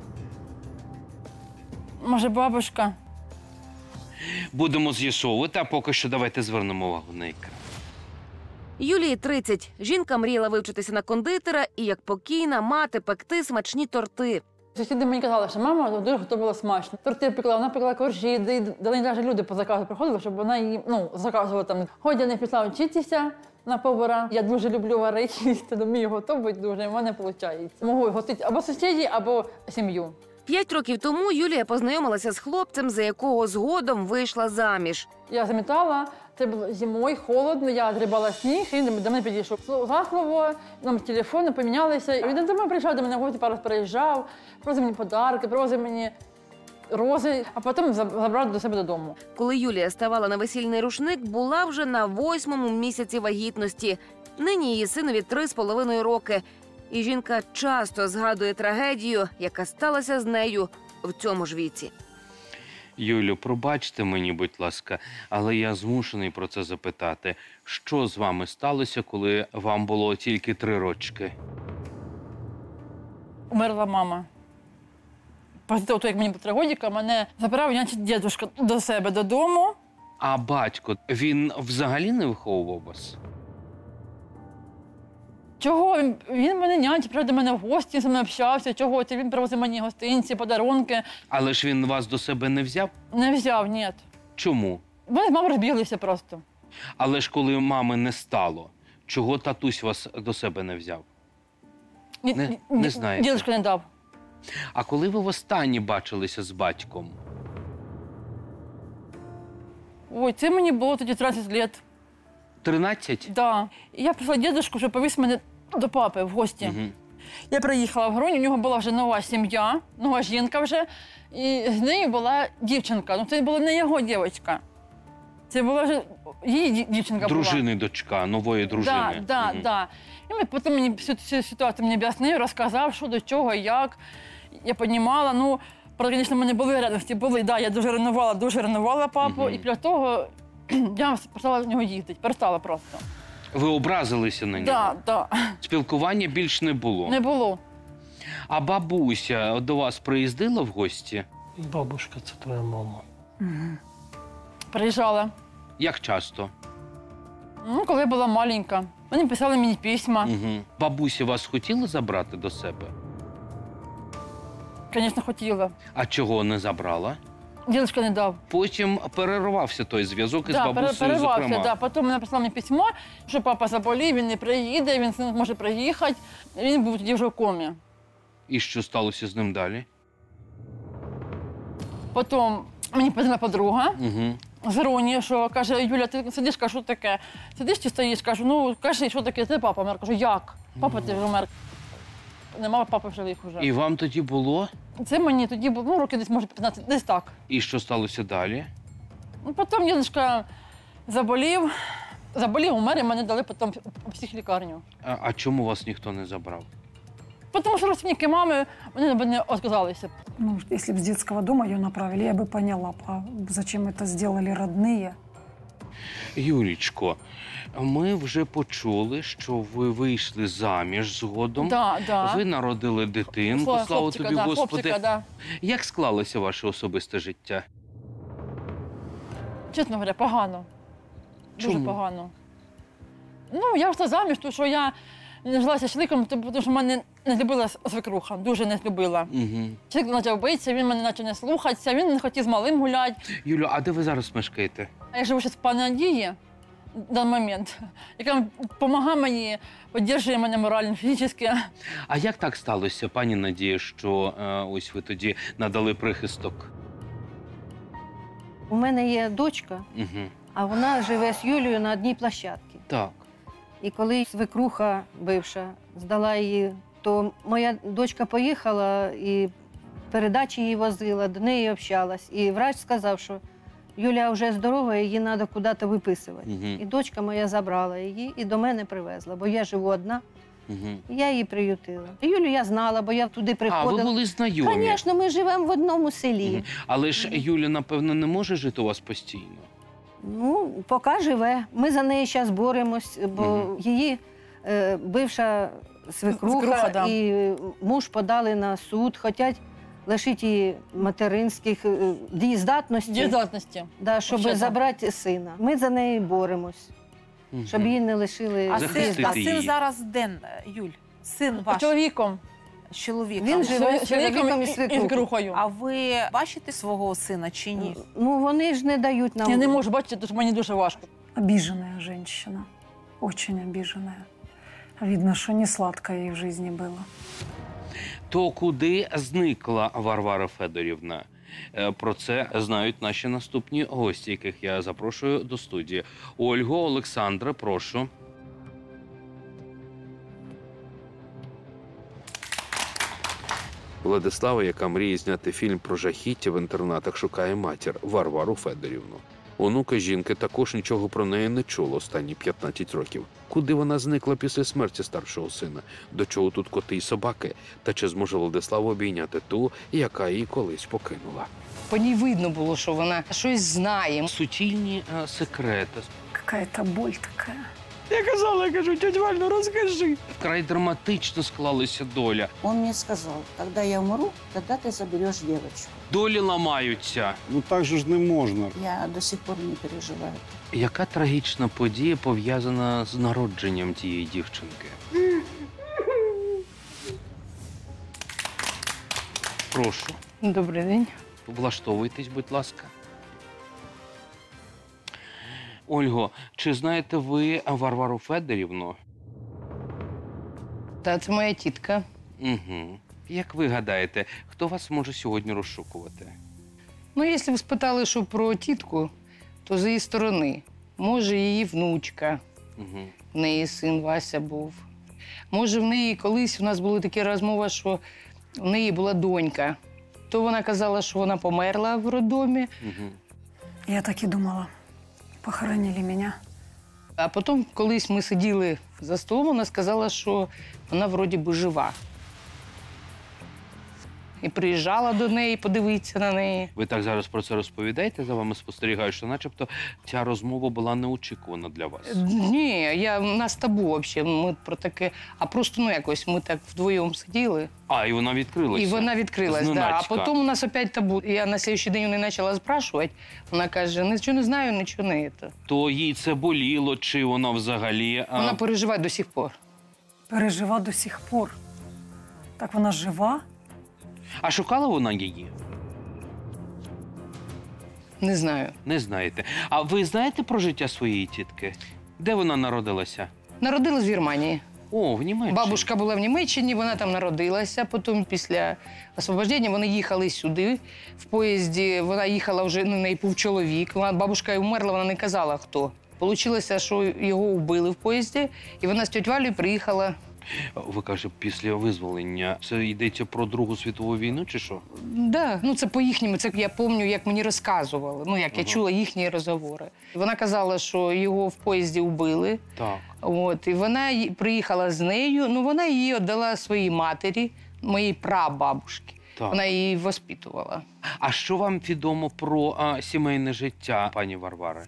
Може, бабушка. Будемо з'ясовувати, а поки що давайте звернемо увагу на екран. Юлії тридцять. Жінка мріяла вивчитися на кондитера і, як покійна, мати пекти смачні торти. Сусіди мені казали, що мама дуже готувала смачно. Торти пекла, вона пекла коржі, де до неї навіть люди по заказу приходили, щоб вона її, ну, заказувала там. Хоч я не пішла вчитися, на повара. Я дуже люблю варити, їсти, вмію готувати дуже, і в мене виходить. Можу готувати або сусідів, або сім'ю. П'ять років тому Юлія познайомилася з хлопцем, за якого згодом вийшла заміж. Я замітала, це було зимою, холодно, я зрібала сніг, і він до мене підійшов. Захлово, нам телефони помінялися. Він до мене приїжджав, до мене в гості пару раз приїжджав, привозив мені подарки, привозив мені рози, а потім забрав до себе додому. Коли Юлія ставала на весільний рушник, була вже на восьмому місяці вагітності. Нині її синові три з половиною роки. І жінка часто згадує трагедію, яка сталася з нею в цьому ж віці. Юлю, пробачте мені, будь ласка, але я змушений про це запитати. Що з вами сталося, коли вам було тільки три рочки? Умерла мама. Після того, як мені було три годика, мене забирав значить, дідусь до себе додому. А батько, він взагалі не виховував вас? Чого? Він, він мене нянчив, приїжджав до мене в гості, з мною общався. Чого? Це він привозив мені гостинці, подарунки. Але ж він вас до себе не взяв? Не взяв, ні. Чому? Вони з мамою розбіглися просто. Але ж коли мами не стало, чого татусь вас до себе не взяв? Ні, Не- ні, не знаєте? Дідусь не дав. А коли ви востаннє бачилися з батьком? Ой, це мені було тоді тридцять років. тринадцять? Да. І я прийшла дідушку, що повіз мене до папи в гості. Угу. Я приїхала в Грунь, у нього була вже нова сім'я, нова жінка вже, і з нею була дівчинка. Ну це була не його дівчинка. Це була вже її ді- дівчинка була. Дружини дочка, нової дружини. Так, да, Мгм. да. І він потім мені всю цю ситуацію мені об'яснив, розказав, що до чого, як. Я розуміла, ну, правда, звісно, в мене були радості, були, да, я дуже ревнувала, дуже ревнувала папу, Мгм. і після того я перестала в нього їздити, перестала просто. Ви образилися на нього? Так, да, да. Спілкування більш не було. Не було. А бабуся до вас приїздила в гості? Бабушка, это твоя мама. Приїжджала. Як часто? Ну, коли я була маленька. Вони писали мені письма. Угу. Бабуся вас хотіла забрати до себе? Звісно, хотіла. А чого не забрала? Дідусь не дав. Потім перервався той зв'язок із Да, пере- бабусею, перервався, зокрема. да. Потім вона написала мені письмо, що папа заболів, він не приїде, він не може приїхати. Він був тоді вже в комі. І що сталося з ним далі? Потім мені позвонила подруга Угу. з Роні, що каже, Юля, ти сидиш, кажу, що таке? Сидиш чи стоїш? Кажу, ну кажи, що таке, ти папа помер. Кажу, як? Папа ти вже вмер. Нема папи в живих вже. І вам тоді було? Це мені тоді було, ну, роки десь, може, п'ятнадцять, десь так. І що сталося далі? Ну, потім дідусь заболів, заболів, умер, і мене дали потім в психлікарню. А, а чому вас ніхто не забрав? Тому що родственники мами, вони б не відказалися. Ну, если бы с детского дома ее направили, я бы поняла, а зачем это сделали родные. Юлічко, ми вже почули, що ви вийшли заміж згодом. Да, да. Ви народили дитинку, Слава, слава хлопчика, тобі, да, Господи. хлопчика, да. Як склалося ваше особисте життя? Чесно говоря, погано. Дуже Чому? погано. Ну, я вийшла заміж, тому що я не жилася з чоловіком, тому що мене не любила свекруха, дуже не любила. Угу. Чоловік почав битися, він мене почав не слухатися, він не хотів з малим гуляти. Юлю, а де ви зараз мешкаєте? А я живу зараз в пані Надії в даний момент, яка допомагає мені, підтримує мене морально, фізично. А як так сталося, пані Надія, що е, ось ви тоді надали прихисток? У мене є дочка, Угу. а вона живе з Юлією на одній площадці. Так. І коли свекруха бивша здала її, то моя дочка поїхала і передачі її возила, до неї общалась. І врач сказав, що Юля вже здорова, її треба куди-то виписувати. Угу. І дочка моя забрала її і до мене привезла, бо я живу одна, Угу. і я її приютила. Юлю я знала, бо я туди А, ви приходила. були знайомі? Звісно, ми живемо в одному селі. Мгм. Але ж Юля, напевно, не може жити у вас постійно. Ну, поки живе. Ми за неї зараз боремось, бо Мгм. її е, бивша свекруха, Свекруха, да. і муж подали на суд, хочуть лишити її материнських е, дієздатності, Дієздатності. да, щоб Вообще, да. забрати сина. Ми за неї боремось, Мгм. щоб її не лишили. А Захистити син, а її. син зараз де, Юль? Син ваш Чоловіком. з чоловіком. Він живе з чоловіком Чоловіком і і свекрухою. свекрухою. А ви бачите свого сина чи ні? Ну, вони ж не дають нам. Я не можу бачити, тому що мені дуже важко. Обиженная женщина. очень обиженная. Видно, что не сладко ей в жизни было. То куди зникла Варвара Федорівна? Е, Про це знають наші наступні гості, яких я запрошую до студії. Ольго, Олександра, прошу. Владислава, яка мріє зняти фільм про жахіття в інтернатах, шукає матір Варвару Федорівну. Онука жінки також нічого про неї не чуло останні п'ятнадцять років. Куди вона зникла після смерті старшого сина? До чого тут коти й собаки? Та чи зможе Владислава обійняти ту, яка її колись покинула? По ній видно було, що вона щось знає. Суцільні е, секрети. Какая-то боль такая. Я казала, я кажу, тьотя Валь, ну розкажи. Вкрай драматично склалася доля. Он мне сказал, когда я умру, тогда ты заберешь девочку. Долі ламаються. Ну так же ж не можна. Я до сих пор не переживаю. Яка трагічна подія пов'язана з народженням тієї дівчинки? Прошу, Добрий день. влаштовуйтесь, будь ласка. Ольго, чи знаєте ви Варвару Федорівну? Та це моя тітка. Угу. Як ви гадаєте, хто вас може сьогодні розшукувати? Ну, якщо ви спитали, що про тітку, то з її сторони. Може, її внучка. Угу. В неї син Вася був. Може, в неї колись у нас була така розмова, що в неї була донька. То вона казала, що вона померла в роддомі. Угу. Я так и думала. Похоронили меня. А потім, колись ми сиділи за столом, вона сказала, що вона вроді би жива. І приїжджала до неї подивитися на неї. Ви так зараз про це розповідаєте, за вами спостерігаю, що начебто ця розмова була неочікувана для вас. Ні, я, у нас табу взагалі, ми про таке, а просто, ну, якось, ми так вдвоєм сиділи. А, і вона відкрилася? І вона відкрилась, да. А Зненацька. потім у нас опять табу. Я на слідчий день у неї почала спрашувати, вона каже, нічого не знаю, нічого не це. То їй це боліло, чи вона взагалі... А... Вона переживає до сих пор. Пережива до сих пор. Так вона жива? А шукала вона її? Не знаю. Не знаєте. А ви знаєте про життя своєї тітки? Де вона народилася? Народилась в Германії. О, в Німеччині. Бабушка була в Німеччині, вона там народилася. Потім після освобождення вони їхали сюди. В поїзді вона їхала вже, ну, в неї був чоловік. Вона, бабушка вмерла, вона не казала, хто. Получилося, що його вбили в поїзді, і вона з тьотю Валею приїхала. Ви кажете, після визволення. Це йдеться про Другу світову війну, чи що? Да, ну це по-їхньому. Це я пам'ятаю, як мені розказували. Ну, як я Ага. чула їхні розговори. Вона казала, що його в поїзді вбили. Так. От, і вона й- приїхала з нею, ну вона її віддала своїй матері, моїй прабабушці. Так. Вона її воспитувала. А що вам відомо про а, сімейне життя пані Варвари?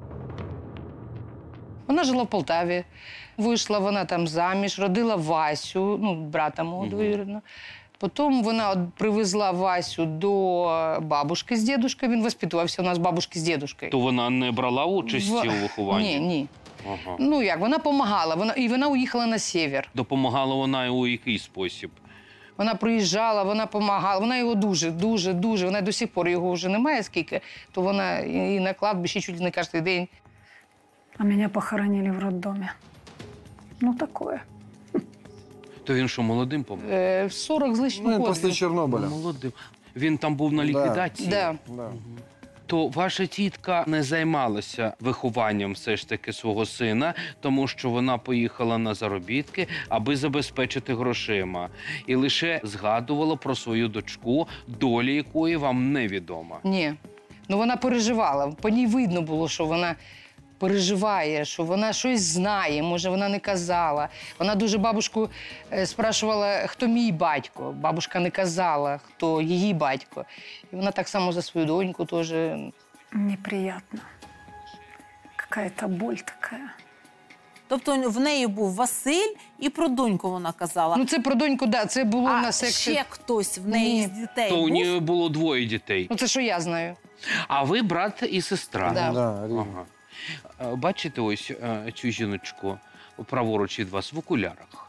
Вона жила в Полтаві, вийшла вона там заміж, родила Васю, ну, брата мого Мгм. двоюрідного. Потім вона от привезла Васю до бабушки з дідушкою, він воспитувався у нас бабушки з дідушкою. То вона не брала участі В- у вихованні? Ні, ні. Ага. Ну як, вона допомагала, вона, і вона уїхала на север. Допомагала вона у який спосіб? Вона приїжджала, вона допомагала, вона його дуже, дуже, дуже, вона до сих пор його вже немає скільки, то вона і на кладбищі чуть не кожен день. А меня похоронили в роддоме. Ну, такое. То він що, молодим помер? Е, сорок з лишнім Ну, років. після Чорнобиля. Молодим. Він там був на ліквідації? Да. Да. То ваша тітка не займалася вихованням все ж таки свого сина, тому що вона поїхала на заробітки, аби забезпечити грошима. І лише згадувала про свою дочку, долі якої вам невідома. Ні. Ну вона переживала. По ній видно було, що вона переживає, що вона щось знає, може, вона не казала. Вона дуже бабушку е, спрашувала, хто мій батько. Бабушка не казала, хто її батько. І вона так само за свою доньку теж. Неприятно. Какая-то боль такая. Тобто в неї був Василь, і про доньку вона казала. Ну це про доньку, да, це було а на секції. ще хтось в неї Ні. з дітей То у був? неї було двоє дітей. Ну це що я знаю. А ви брат і сестра. Да. Да, рівно. Ага. Е, Бачите ось е, цю жіночку праворуч від вас в окулярах?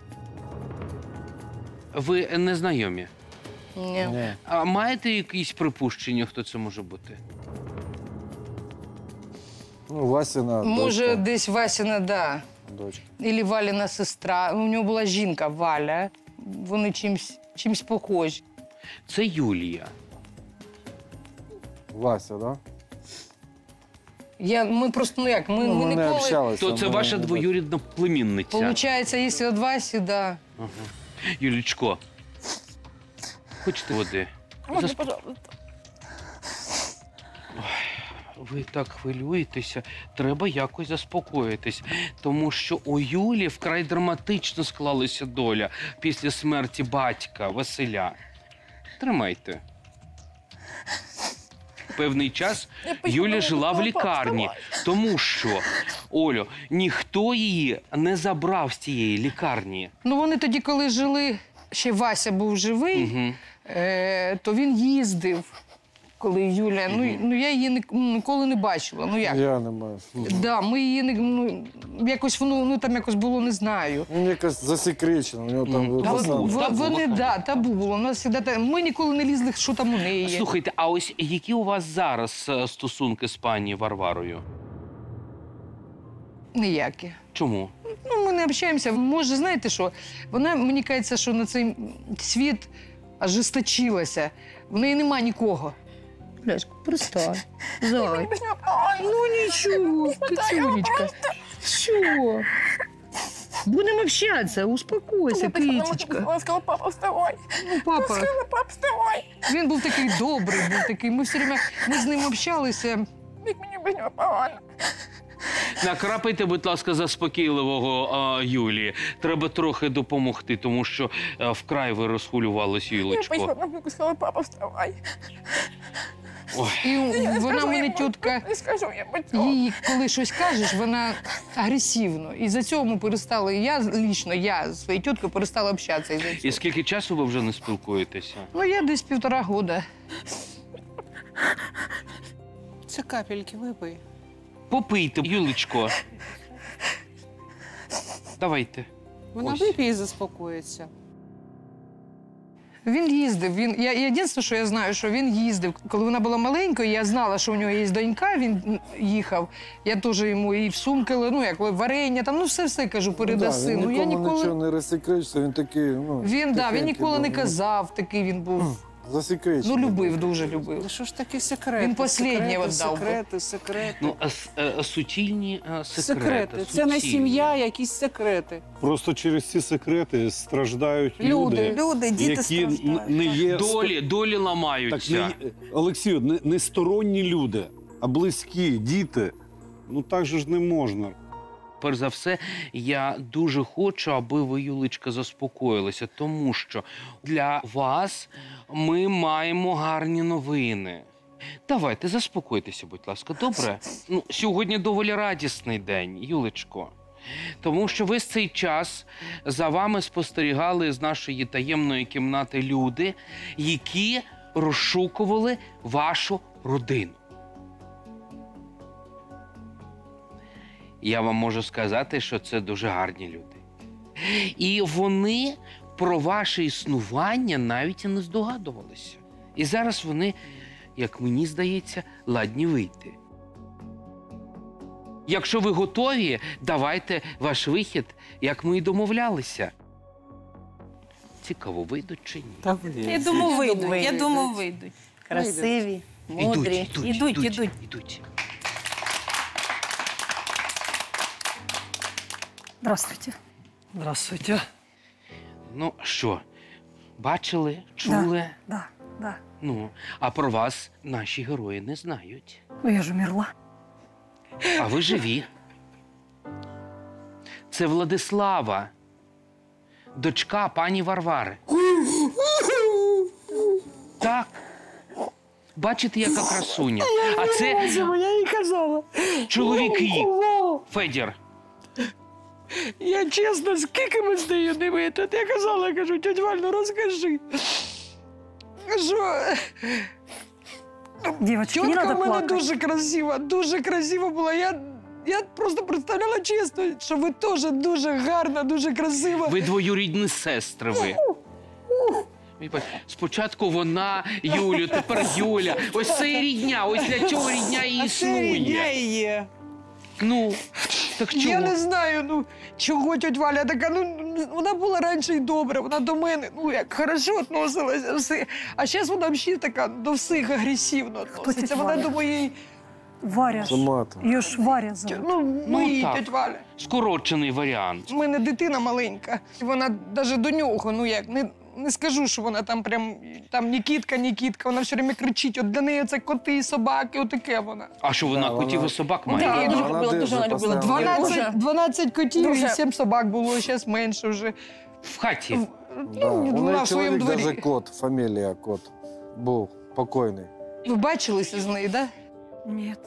Ви не знайомі? Ні. Ні. А маєте якісь припущення, хто це може бути? Ну, Васіна Може, дочка. десь Васіна, да. Дочка. Ілі Валіна сестра. У нього була жінка Валя. Вони чимсь, чимсь похожі. Це Юлія. Вася, да? Я, ми просто, ну як, ми, Ну, ми ми не ніколи... общалися. То це ми ваша не двоюрідна племінниця. Получається, якщо від Васі, да. Ага. Юлічко, хочете води? Можна, Засп- пожалуйста. Ви так хвилюєтеся, треба якось заспокоїтись. Тому що у Юлі вкрай драматично склалася доля після смерті батька Василя. Тримайте. Певний час Юля жила в лікарні, тому що, Олю, ніхто її не забрав з цієї лікарні. Ну, вони тоді, коли жили, ще Вася був живий, Угу. е, то він їздив, коли Юля, ну, ну я її ні- ніколи не бачила. Ну як? Я не маю. Да, ми її не, ну, якось воно, ну там якось було, не знаю. Ну, якось засекречено. У нього там Мгм. було Табу. те саме. В- Табу. Вони, да, табу було. У нас завжди та- ми ніколи не лізли, що там у неї є. Слухайте, а ось які у вас зараз е, стосунки з пані Варварою? Ніякі. Чому? Ну, ми не общаємося. Може, знаєте що? Вона, мені кажеться, що на цей світ ожесточилася. В неї нема нікого. Бляшка, перестань. Зай. Ну нічого, Петюнечка. Що? Будемо общатися, успокойся, Петечка. Вона сказала, папа, вставай. Ну, папа, Сказала, пап, вставай. він був такий добрий, був такий. Ми все время, ми з ним общалися. Як мені без нього погано. Накрапайте, будь ласка, заспокійливого а, Юлії. Треба трохи допомогти, тому що а, вкрай ви розхвилювались, Я Юлечко. пішла на вулицю, сказала, папа, вставай. Ой. І Я не вона скажу мене йому, тітка. Не скажу йому цього. Їй, коли щось кажеш, вона агресивно. І за цього ми перестали, я лічно, я з своєю тіткою перестала общатися. із-за цього. І скільки часу ви вже не спілкуєтеся? Ну, я десь півтора года. Це капельки випий. Попийте, Юлечко. Давайте. Вона Ось. вип'є і заспокоїться. Він їздив. Він, я, єдине, що я знаю, що він їздив. Коли вона була маленькою, я знала, що у нього є донька, він їхав. Я теж йому і в сумки, ну, як варення, там, ну, все-все, кажу, передаси. Ну, да, Ну, він я нікому ніколи... нічого не розсекречиться, він такий, ну... Він, да, він тихенький ніколи не був, казав, такий він був. ну, Засекречений. Ну, любив, дуже любив. Ну що ж такі секрети? Він останнє секрети, віддав би. секрети, секрети. Ну, а, с- е, суцільні е, секрети. секрети. Це не суцільні. сім'я, якісь секрети. Просто через ці секрети страждають Люди, люди, люди, діти які н- страждають. не є Долі, долі Так, ламаються. не, є- Олексію, не, не сторонні люди, а близькі, діти. Ну так же ж не можна. Перш за все, я дуже хочу, аби ви, Юлечка, заспокоїлися, тому що для вас ми маємо гарні новини. Давайте, заспокойтеся, будь ласка, добре? Ну, сьогодні доволі радісний день, Юлечко. Тому що весь цей час за вами спостерігали з нашої таємної кімнати люди, які розшукували вашу родину. Я вам можу сказати, що це дуже гарні люди. І вони про ваше існування навіть і не здогадувалися. І зараз вони, як мені здається, ладні вийти. Якщо ви готові, давайте ваш вихід, як ми і домовлялися. Цікаво, вийдуть чи ні? Та блін. Я думаю, вийдуть. Я Вийдуть. думаю, вийдуть. Красиві, мудрі. Ідуть, Ідуть, ідуть. ідуть. Здравствуйте. Здравствуйте. Ну що, бачили, чули? Да, да. Ну, а про вас наші герої не знають. Ну, я же умерла. А ви живі. Це Владислава, дочка пані Варвари. Так. Бачите, яка красуня. А це Я їй казала. чоловік її. Федір. Я чесно, скільки ми з нею не витrat. Я казала, кажу, тьоть Валь, ну розкажи. Що Девочки, не тітка надо в мене плакать. дуже красива, дуже красива була. Я, я просто представляла чесно, що ви теж дуже гарна, дуже красива. Ви двоюрідні сестри ви. Ви бачите, спочатку вона, Юлю, тепер Юля. Ось це і рідня, ось для цього рідня і А це рідня існує. і є. Ну, так чого? Я не знаю, ну, чого тьоть Валя така, ну, вона була раніше й добра, вона до мене, ну, як, хорошо відносилася, все. А зараз вона взагалі така до всіх агресивно відноситься. Вона Валя? до моєї... Варя ж. Сама там. Ее ж Варя зовут. Ну, Ну, мої так. тьоть Валя. Скорочений варіант. У мене дитина маленька, і вона навіть до нього, ну як, не, не скажу, що вона там прям, там Нікітка, Нікітка, вона все время кричить, от для неї це коти і собаки, отаке вона. А що, вона Да, котів вона- і собак Да, має? дуже Вона любила, держить дуже вона любила. постійно. дванадцять, дванадцять котів Дуже. і сім собак було, зараз менше вже. В хаті. Да. У була неї в своєму чоловік дворі. навіть кот, фамілія кот. Був покойний. Ви бачилися з нею, так? Нет.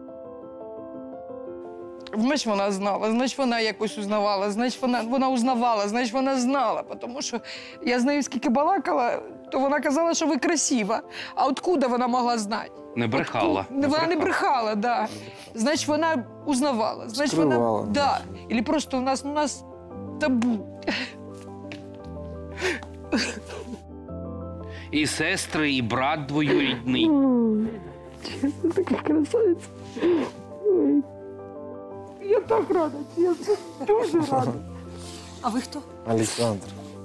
Значить, вона знала, значить, вона якось узнавала, значить, вона, вона узнавала, значить, вона знала. Тому що я з нею скільки балакала, то вона казала, що ви красива. А откуда вона могла знати? Не брехала. Не, вона не брехала, да. Значить, вона узнавала. Значить, вона, Скривала. да. Или просто у нас, у нас табу. І сестри, і брат двоюрідний. Чесно, така красавиця. Ой. Я так рада, чесно. Дуже рада. А вы кто? Олександр.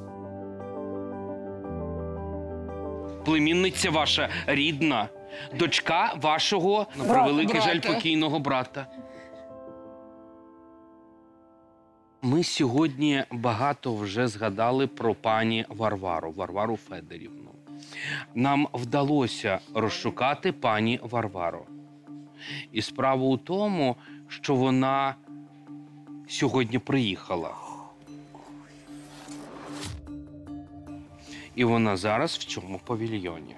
Племінниця ваша рідна. Дочка вашого, на Брат- превеликий жаль, брата. покійного брата. Ми сьогодні багато вже згадали про пані Варвару, Варвару Федорівну. Нам вдалося розшукати пані Варвару. І справа у тому, що вона сьогодні приїхала. І вона зараз в цьому павільйоні.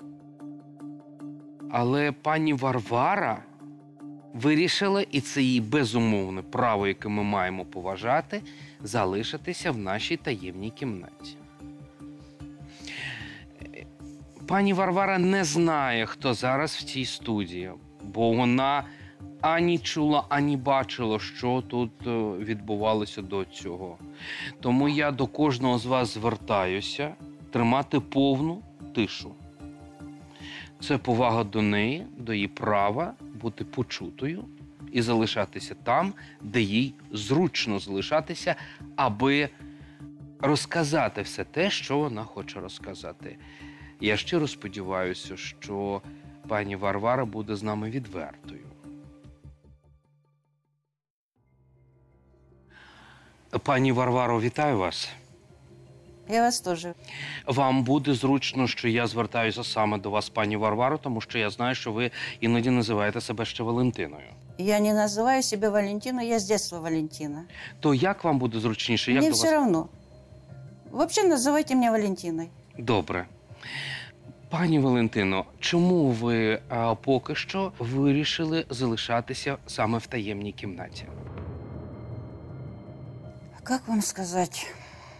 Але пані Варвара вирішила, і це її безумовне право, яке ми маємо поважати, залишитися в нашій таємній кімнаті. Пані Варвара не знає, хто зараз в цій студії, бо вона ані чула, ані бачила, що тут е, відбувалося до цього. Тому я до кожного з вас звертаюся тримати повну тишу. Це повага до неї, до її права бути почутою і залишатися там, де їй зручно залишатися, аби розказати все те, що вона хоче розказати. Я щиро сподіваюся, що пані Варвара буде з нами відвертою. Пані Варваро, вітаю вас. Я вас тоже. Вам буде зручно, що я звертаюся саме до вас, пані Варваро, тому що я знаю, що ви іноді називаєте себе ще Валентиною. Я не называю себя Валентина, я с детства Валентина. То як вам буде зручніше? Як Мне до все вас? равно. Вообще называйте меня Валентиной. Добре. Пані Валентино, чому ви а, поки що вирішили залишатися саме в таємній кімнаті? Как вам сказать?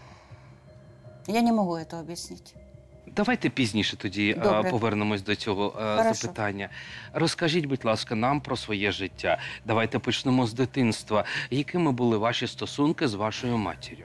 Я не могу это объяснить. Давайте пізніше тоді а, Добре. повернемось до цього а, Хорошо. запитання. Розкажіть, будь ласка, нам про своє життя. Давайте почнемо з дитинства. Якими були ваші стосунки з вашою матір'ю?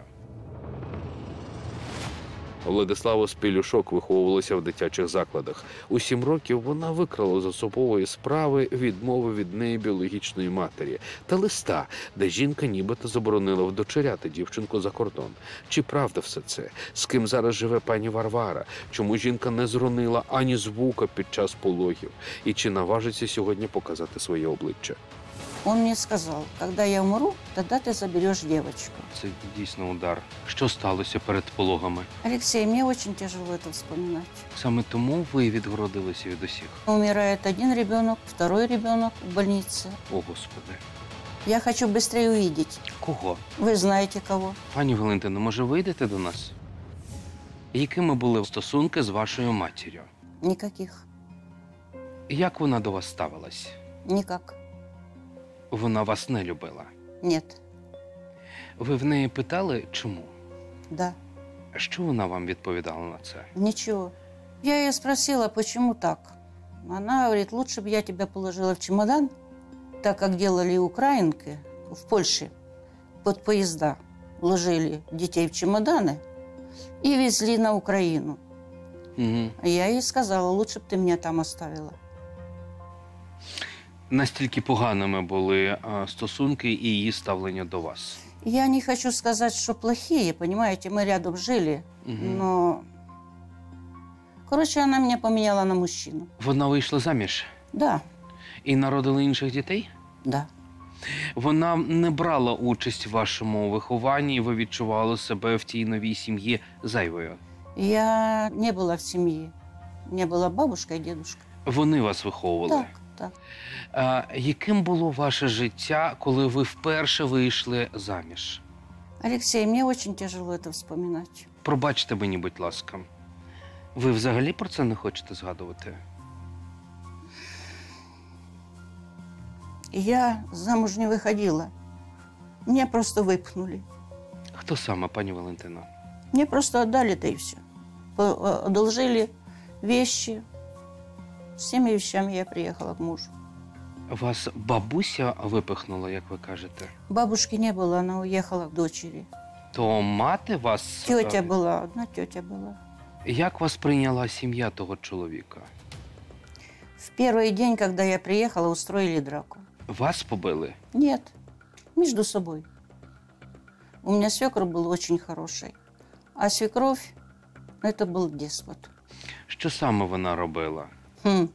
Владислава Спілюшок виховувалася в дитячих закладах. У сім років вона викрала з особової справи відмови від неї біологічної матері та листа, де жінка нібито заборонила вдочеряти дівчинку за кордон. Чи правда все це? З ким зараз живе пані Варвара? Чому жінка не зронила ані звука під час пологів? І чи наважиться сьогодні показати своє обличчя? Он мне сказал, когда я умру, тогда ты заберешь девочку. Це дійсно удар. Що сталося перед пологами? Алексей, мне очень тяжело это вспоминать. Саме тому ви відгородилися від усіх? Умирает один ребенок, второй ребенок в больнице. О, Господи. Я хочу быстрее увидеть. Кого? Вы знаете кого. Пані Валентино, може вийдете до нас? Якими були стосунки з вашою матір'ю? Никаких. Як вона до вас ставилась? Никак. Вона вас не любила. Нет. Ви в неї питали, чому? Да. Що вона вам відповідала на це? Ничего. Я ее спросила, почему так. Она говорит, лучше бы я тебя положила в чемодан, так как делали украинки в Польше. Под поезда ложили детей в чемоданы и везли на Украину. Угу. Я ей сказала, лучше бы ты меня там оставила. Настільки поганими були е, стосунки і її ставлення до вас? Я не хочу сказать, что плохие, понимаете, мы рядом жили, Мгм. но... Короче, она меня поменяла на мужчину. Вона вийшла заміж Да, і народила інших дітей? да. Вона не брала участь в вашому вихованні, і ви відчували себе в тій новій сім'ї зайвою. Я не была в семье. Не была бабушка и дедушка. Вони вас виховували. Так, так. А, яким було ваше життя, коли ви вперше вийшли заміж? Алексей, мне очень тяжело это вспоминать. Пробачте мені, будь ласка. Ви взагалі про це не хочете згадувати? Я замуж не выходила. Меня просто выпхнули. Хто саме, пані Валентина? Мне просто отдали, да и все. Одолжили вещи. С теми вещами я приехала к мужу. Вас бабуся випихнула, як ви кажете? Бабушки не было, она уехала к дочери. То мати вас... Тетя е, была, одна тетя была. Як вас прийняла сім'я того чоловіка? В первый день, когда я приехала, устроили драку. Вас побили? Нет, между собой. У меня свекр был очень хороший, а свекровь, ну, это был деспот. Що саме вона робила? Хм.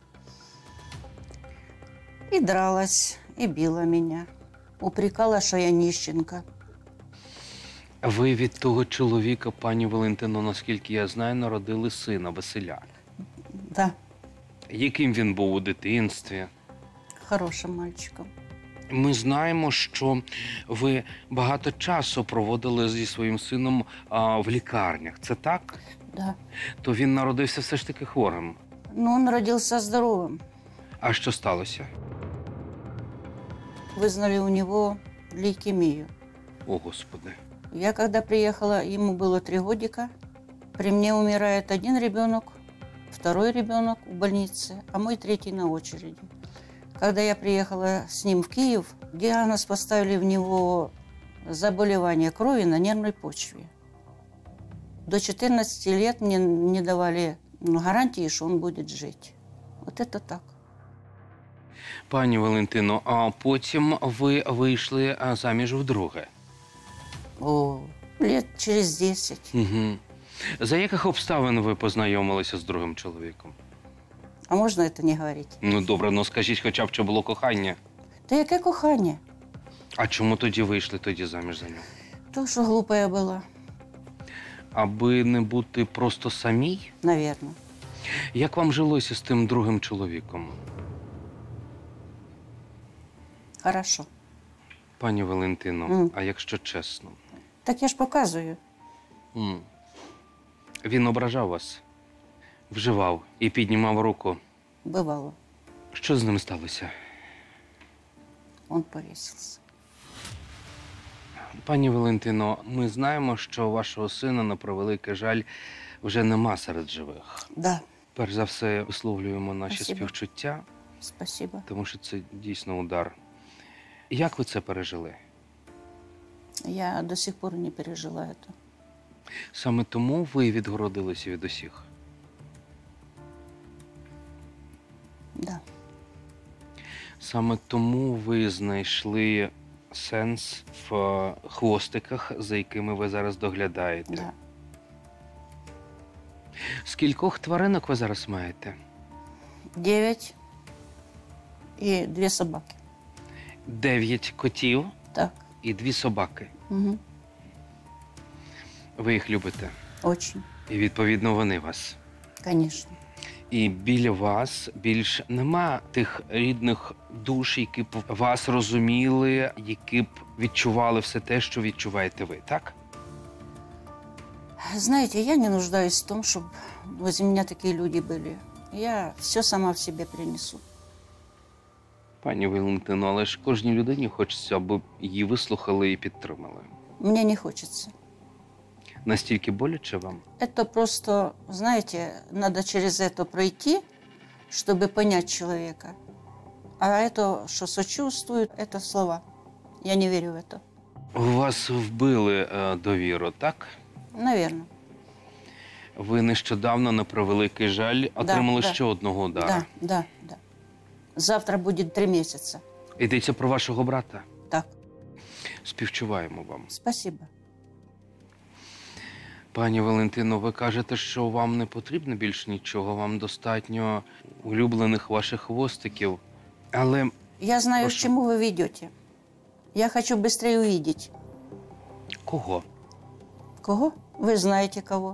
И дралась, и била меня. Упрекала, что я нищенка. Ви від того чоловіка, пані Валентино, наскільки я знаю, народили сина Василя. Да, Яким він був у дитинстві? хорошим мальчиком. Ми знаємо, що ви багато часу проводили зі своїм сином а, в лікарнях. Це так? Да. То він народився все ж таки хворим. Но он родился здоровым. А що сталося? Вызнали у него лейкемию. О, Господи. Я когда приехала, ему было три годика. При мне умирает один ребенок, второй ребенок в больнице, а мой третий на очереди. Когда я приехала с ним в Киев, диагноз поставили в него заболевание крови на нервной почве. До четырнадцати лет мне не давали ну, гарантии, что он будет жить. Вот это так. Пані Валентино, а потім ви вийшли а, заміж вдруге? О, лет через десять. Угу. За яких обставин ви познайомилися з другим чоловіком? А можно это не говорить? Ну, добре, ну скажіть хоча б, чи було кохання? Та яке кохання? А чому тоді вийшли тоді заміж за нього? То, что глупая была, Аби не бути просто самій? наверное. Як вам жилося з тим другим чоловіком? Хорошо. Пані Валентино, М. а якщо чесно? Так я ж показую. М. Він ображав вас, вживав і піднімав руку. Бывало. Що з ним сталося? Он повесился. Пані Валентино, ми знаємо, що вашого сина, на превеликий жаль, вже нема серед живих. Да, Перш за все, висловлюємо наші Спасибо. співчуття, спасибо. тому що це дійсно удар. Як ви це пережили? Я до сих пор не пережила это. Саме тому ви відгородилися від усіх? Да. Саме тому ви знайшли сенс в е, хвостиках, за якими ви зараз доглядаєте? Да. Скількох тваринок ви зараз маєте? Девять и две собаки. Дев'ять котів Так. і дві собаки. Угу. Ви їх любите. Очень. І, відповідно, вони вас. Конечно. І біля вас більш нема тих рідних душ, які б вас розуміли, які б відчували все те, що відчуваєте ви, так? Знаете, я не нуждаюсь в том, чтобы возле меня такие люди были. Я все сама в себе принесу. Пані Валентино, але ж кожній людині хочеться, аби її вислухали і підтримали. Мне не хочется. Настільки боляче вам? Это просто, знаете, надо через это пройти, чтобы понять человека. А это, что сочувствует, это слова. Я не верю в это. Вас вбили е, довіру, так? Наверное. Ви нещодавно, на превеликий жаль, отримали да. ще одного удара. Да, да, да. Завтра будет три месяца. Йдеться про вашого брата? Так. Співчуваємо вам. Спасибо. Пані Валентино, ви кажете, що вам не потрібно більше нічого, вам достатньо улюблених ваших хвостиків. Але Я знаю, Прошу. к чему вы ведете. Я хочу быстрее увидеть. кого? Кого? Вы знаете кого.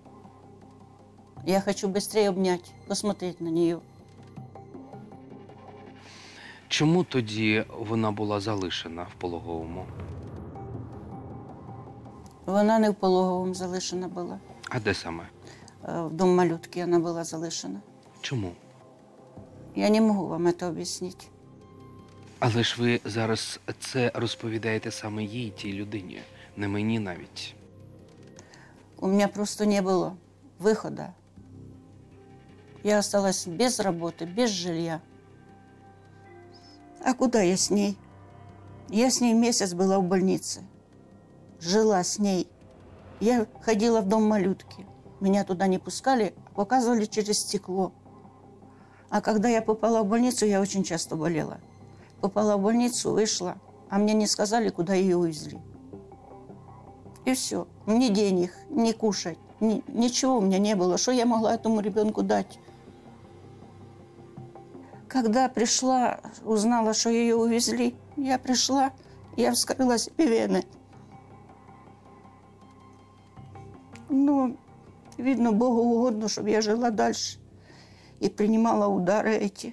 Я хочу быстрее обнять, посмотреть на нее. Чому тоді вона була залишена в пологовому? Вона не в пологовому залишена була. А де саме? Е, В дом малютки вона була залишена. Чому? Я не можу вам це об'яснити. Але ж ви зараз це розповідаєте саме їй, тій людині, не мені навіть. У меня просто не было выхода. Я осталась без работы, без жилья. А куда я с ней? Я с ней месяц была в больнице. Жила с ней. Я ходила в дом малютки. Меня туда не пускали, а показывали через стекло. А когда я попала в больницу, я очень часто болела. Попала в больницу, вышла, а мне не сказали, куда ее увезли. И все. Ни денег, ни кушать, ни, ничего у меня не было. Что я могла этому ребенку дать? Когда пришла, узнала, что ее увезли, я пришла, я вскрыла себе вены. Ну, видно, Богу угодно, чтобы я жила дальше и принимала удары эти.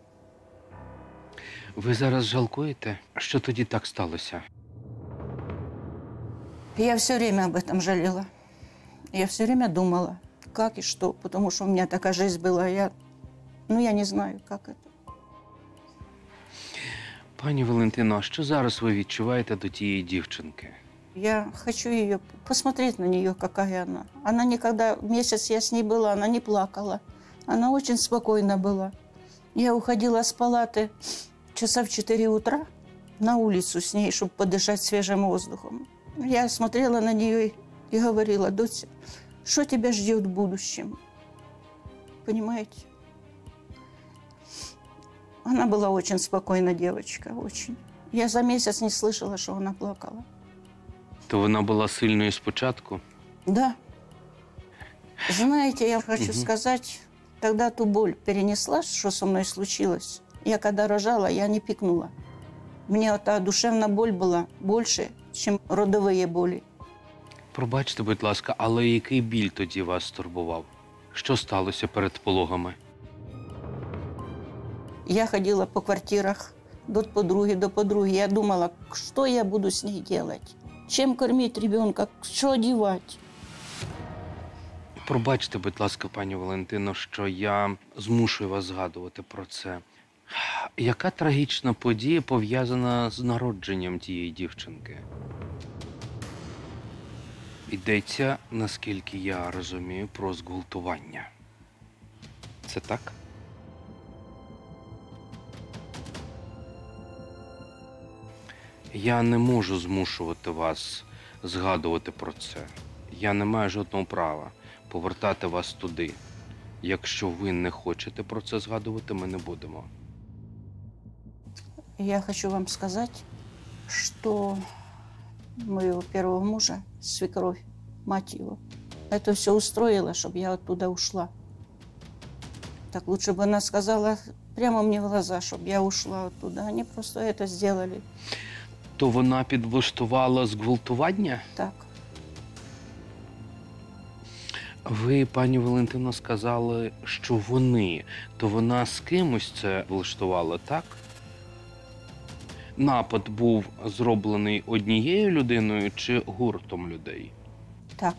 Ви зараз жалкуєте? Що тоді так сталося? Я все время об этом жалела. Я все время думала, как и что, потому что у меня такая жизнь была. Я, ну, я не знаю, как это. Пані Валентино, а що зараз ви відчуваєте до тієї дівчинки? Я хочу ее посмотреть на нее, какая она. Она никогда, месяц я с ней была, она не плакала. Она очень спокойна была. Я уходила с палаты часа в четыре утра на улицу с ней, чтобы подышать свежим воздухом. Я смотрела на нее и говорила: Дося, что тебя ждет в будущем? Понимаете? Она была очень спокойная девочка, очень. Я за месяц не слышала, что она плакала. То вона була сильною спочатку? Да. Знаете, я хочу Мгм. сказать, тогда ту боль перенесла, что со мной случилось. Я когда рожала, я не пикнула. Мне та душевная боль была больше, чем родовые боли. Пробачте, будь ласка, але який біль тоді вас турбував? Що сталося перед пологами? Я ходила по квартирах до подруги, до подруги. Я думала, что я буду с ней делать? Чем кормить ребенка? Что одевать? Пробачте, будь ласка, пані Валентино, що я змушую вас згадувати про це. Яка трагічна подія пов'язана з народженням тієї дівчинки? Йдеться, наскільки я розумію, про зґвалтування. Це так? Я не можу змушувати вас згадувати про це. Я не маю жодного права повертати вас туди. Якщо ви не хочете про це згадувати, ми не будемо. Я хочу вам сказать, что моего первого мужа, свекровь, мать его, это все устроила, чтобы я оттуда ушла. Так лучше бы она сказала прямо мне в глаза, чтобы я ушла оттуда. Они просто это сделали. То вона підлаштувала зґвалтування? Так. Ви, пані Валентино, сказали, що вони. То вона з кимось це влаштувала, так? Напад був зроблений однією людиною чи гуртом людей? Так.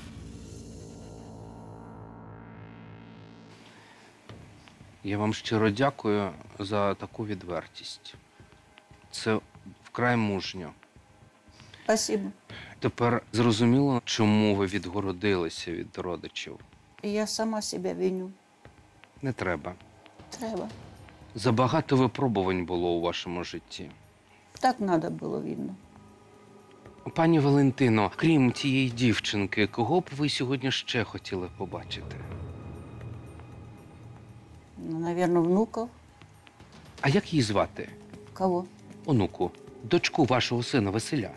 Я вам щиро дякую за таку відвертість. Це вкрай мужньо. Спасибо. Тепер зрозуміло, чому ви відгородилися від родичів? Я сама себя виню. Не треба. Треба. Забагато випробувань було у вашому житті. Так надо було, видно. Пані Валентино, крім тієї дівчинки, кого б ви сьогодні ще хотіли побачити? Ну, наверное, внуков. А як її звати? Кого? Онуку, дочку вашого сина Василя.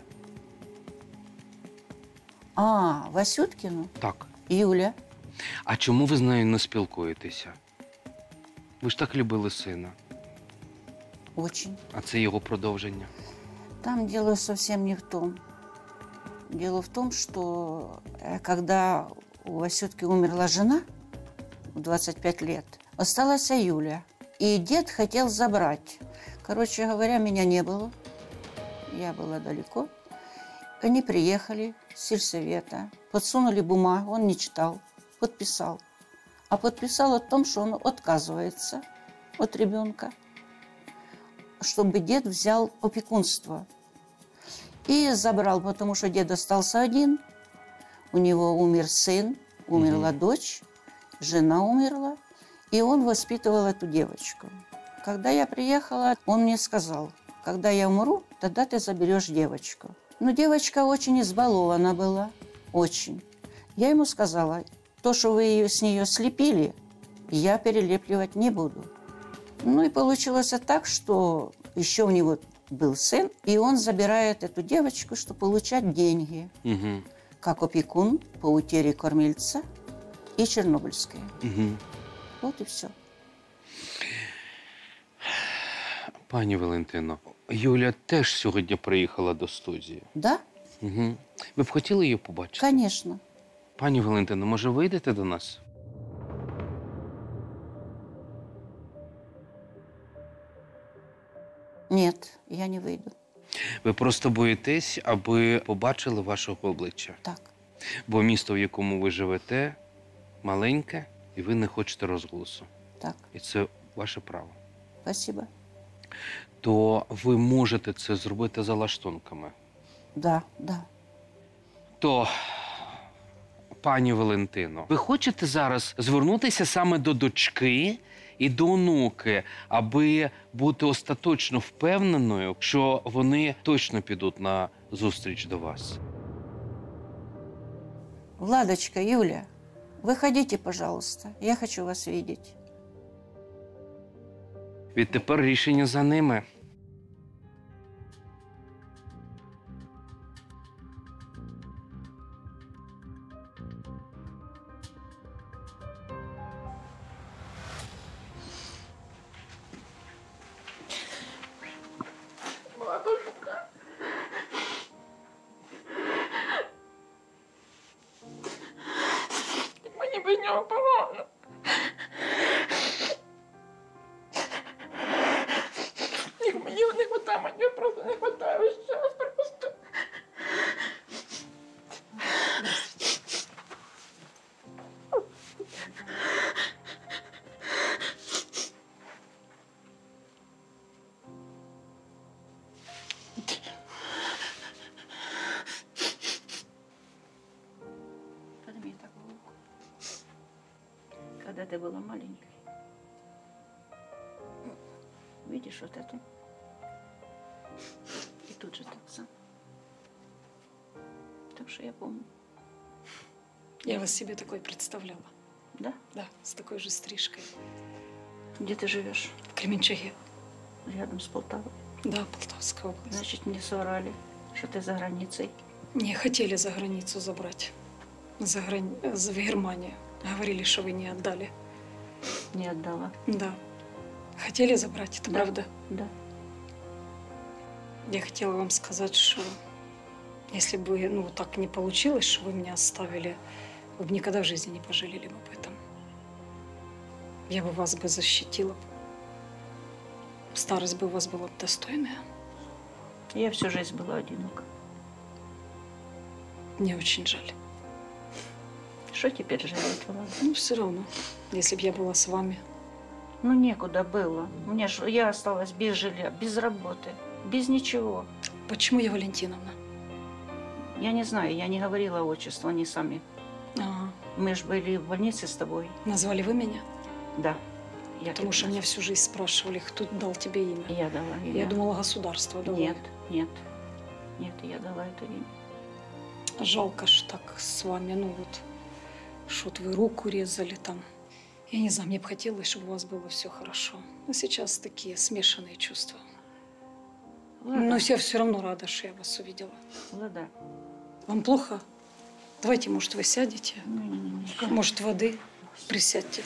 А, Васюткину? Так. Юля. А чому ви з нею не спілкуєтеся? Ви ж так любили сина. Очень. А це його продовження. Там дело совсем не в том. Дело в том, что э, когда у Васютки умерла жена в двадцать пять лет, осталась Юля. И дед хотел забрать. Короче говоря, меня не было. Я была далеко. Они приехали с сельсовета, подсунули бумагу, он не читал, подписал. А подписал о том, что он отказывается от ребенка, чтобы дед взял опекунство. И забрал, потому что дед остался один. У него умер сын, умерла угу. дочь, жена умерла. И он воспитывал эту девочку. Когда я приехала, он мне сказал, когда я умру, тогда ты заберешь девочку. Но девочка очень избалована была, очень. Я ему сказала, то, что вы ее, с нее слепили, я перелепливать не буду. Ну и получилось так, что еще у него был сын, и он забирает эту девочку, чтобы получать деньги, угу. как опекун по утере кормильца и Чернобыльская. Угу. Вот и все. Пані Валентино, Юля теж сьогодні приїхала до студії. Да? Угу. Ви б хотіли її побачити? Конечно. Пані Валентино, може вийдете до нас? Нет, я не вийду. Ви просто боїтесь, аби побачили вашого обличчя? Так. Бо місто, в якому ви живете, маленьке, і ви не хочете розголосу. Так. І це ваше право. Спасибо. То ви можете це зробити за лаштунками? Да, да. То, пані Валентино, ви хочете зараз звернутися саме до дочки і до онуки, аби бути остаточно впевненою, що вони точно підуть на зустріч до вас? Владочка, Юля, выходите, пожалуйста. Я хочу вас видеть. Відтепер рішення за ними. Матушка. Мені без нього погано. Мені не хватає, мені просто не хватає весь час просто. Подними так руку. Когда ты была маленькой. Видишь вот эту? И тут же так сам. Так что я помню. Я вас себе такой представляла. Да? Да, с такой же стрижкой. Где ты живешь? В Кременчуге. Рядом с Полтавой? Да, Полтавская область. Значит, мне соврали, что ты за границей. Не хотели за границу забрать. За, грани... за в Германию. Говорили, что вы не отдали. Не отдала? Да. Хотели забрать, это да. правда? Да. Я хотела вам сказать, что если бы ну, так не получилось, что вы меня оставили, вы бы никогда в жизни не пожалели бы об этом. Я бы вас бы защитила. Старость бы у вас была достойная. Я всю жизнь была одинока. Мне очень жаль. Что теперь жалеть, Влада? Ну, все равно, если бы я была с вами. Ну, некуда было. Мне ж, я осталась без жилья, без работы, без ничего. Почему я Валентиновна? Я не знаю, я не говорила отчество, они сами. Ага. Мы же были в больнице с тобой. Назвали вы меня? Да. Я Потому что меня всю жизнь спрашивали, кто дал тебе имя. Я дала имя. Я думала, государство дало. Нет, нет, нет, я дала это имя. Жалко ж так с вами, ну вот, что-то вы руку резали там. Я не знаю, мне бы хотелось, чтобы у вас было все хорошо. Но сейчас такие смешанные чувства. Но я все равно рада, что я вас увидела. Влада. Вам плохо? Давайте, может, вы сядете? Может, воды? Присядьте.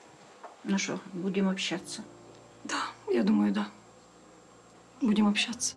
Ну что, будем общаться? Да, я думаю, да. Будем общаться.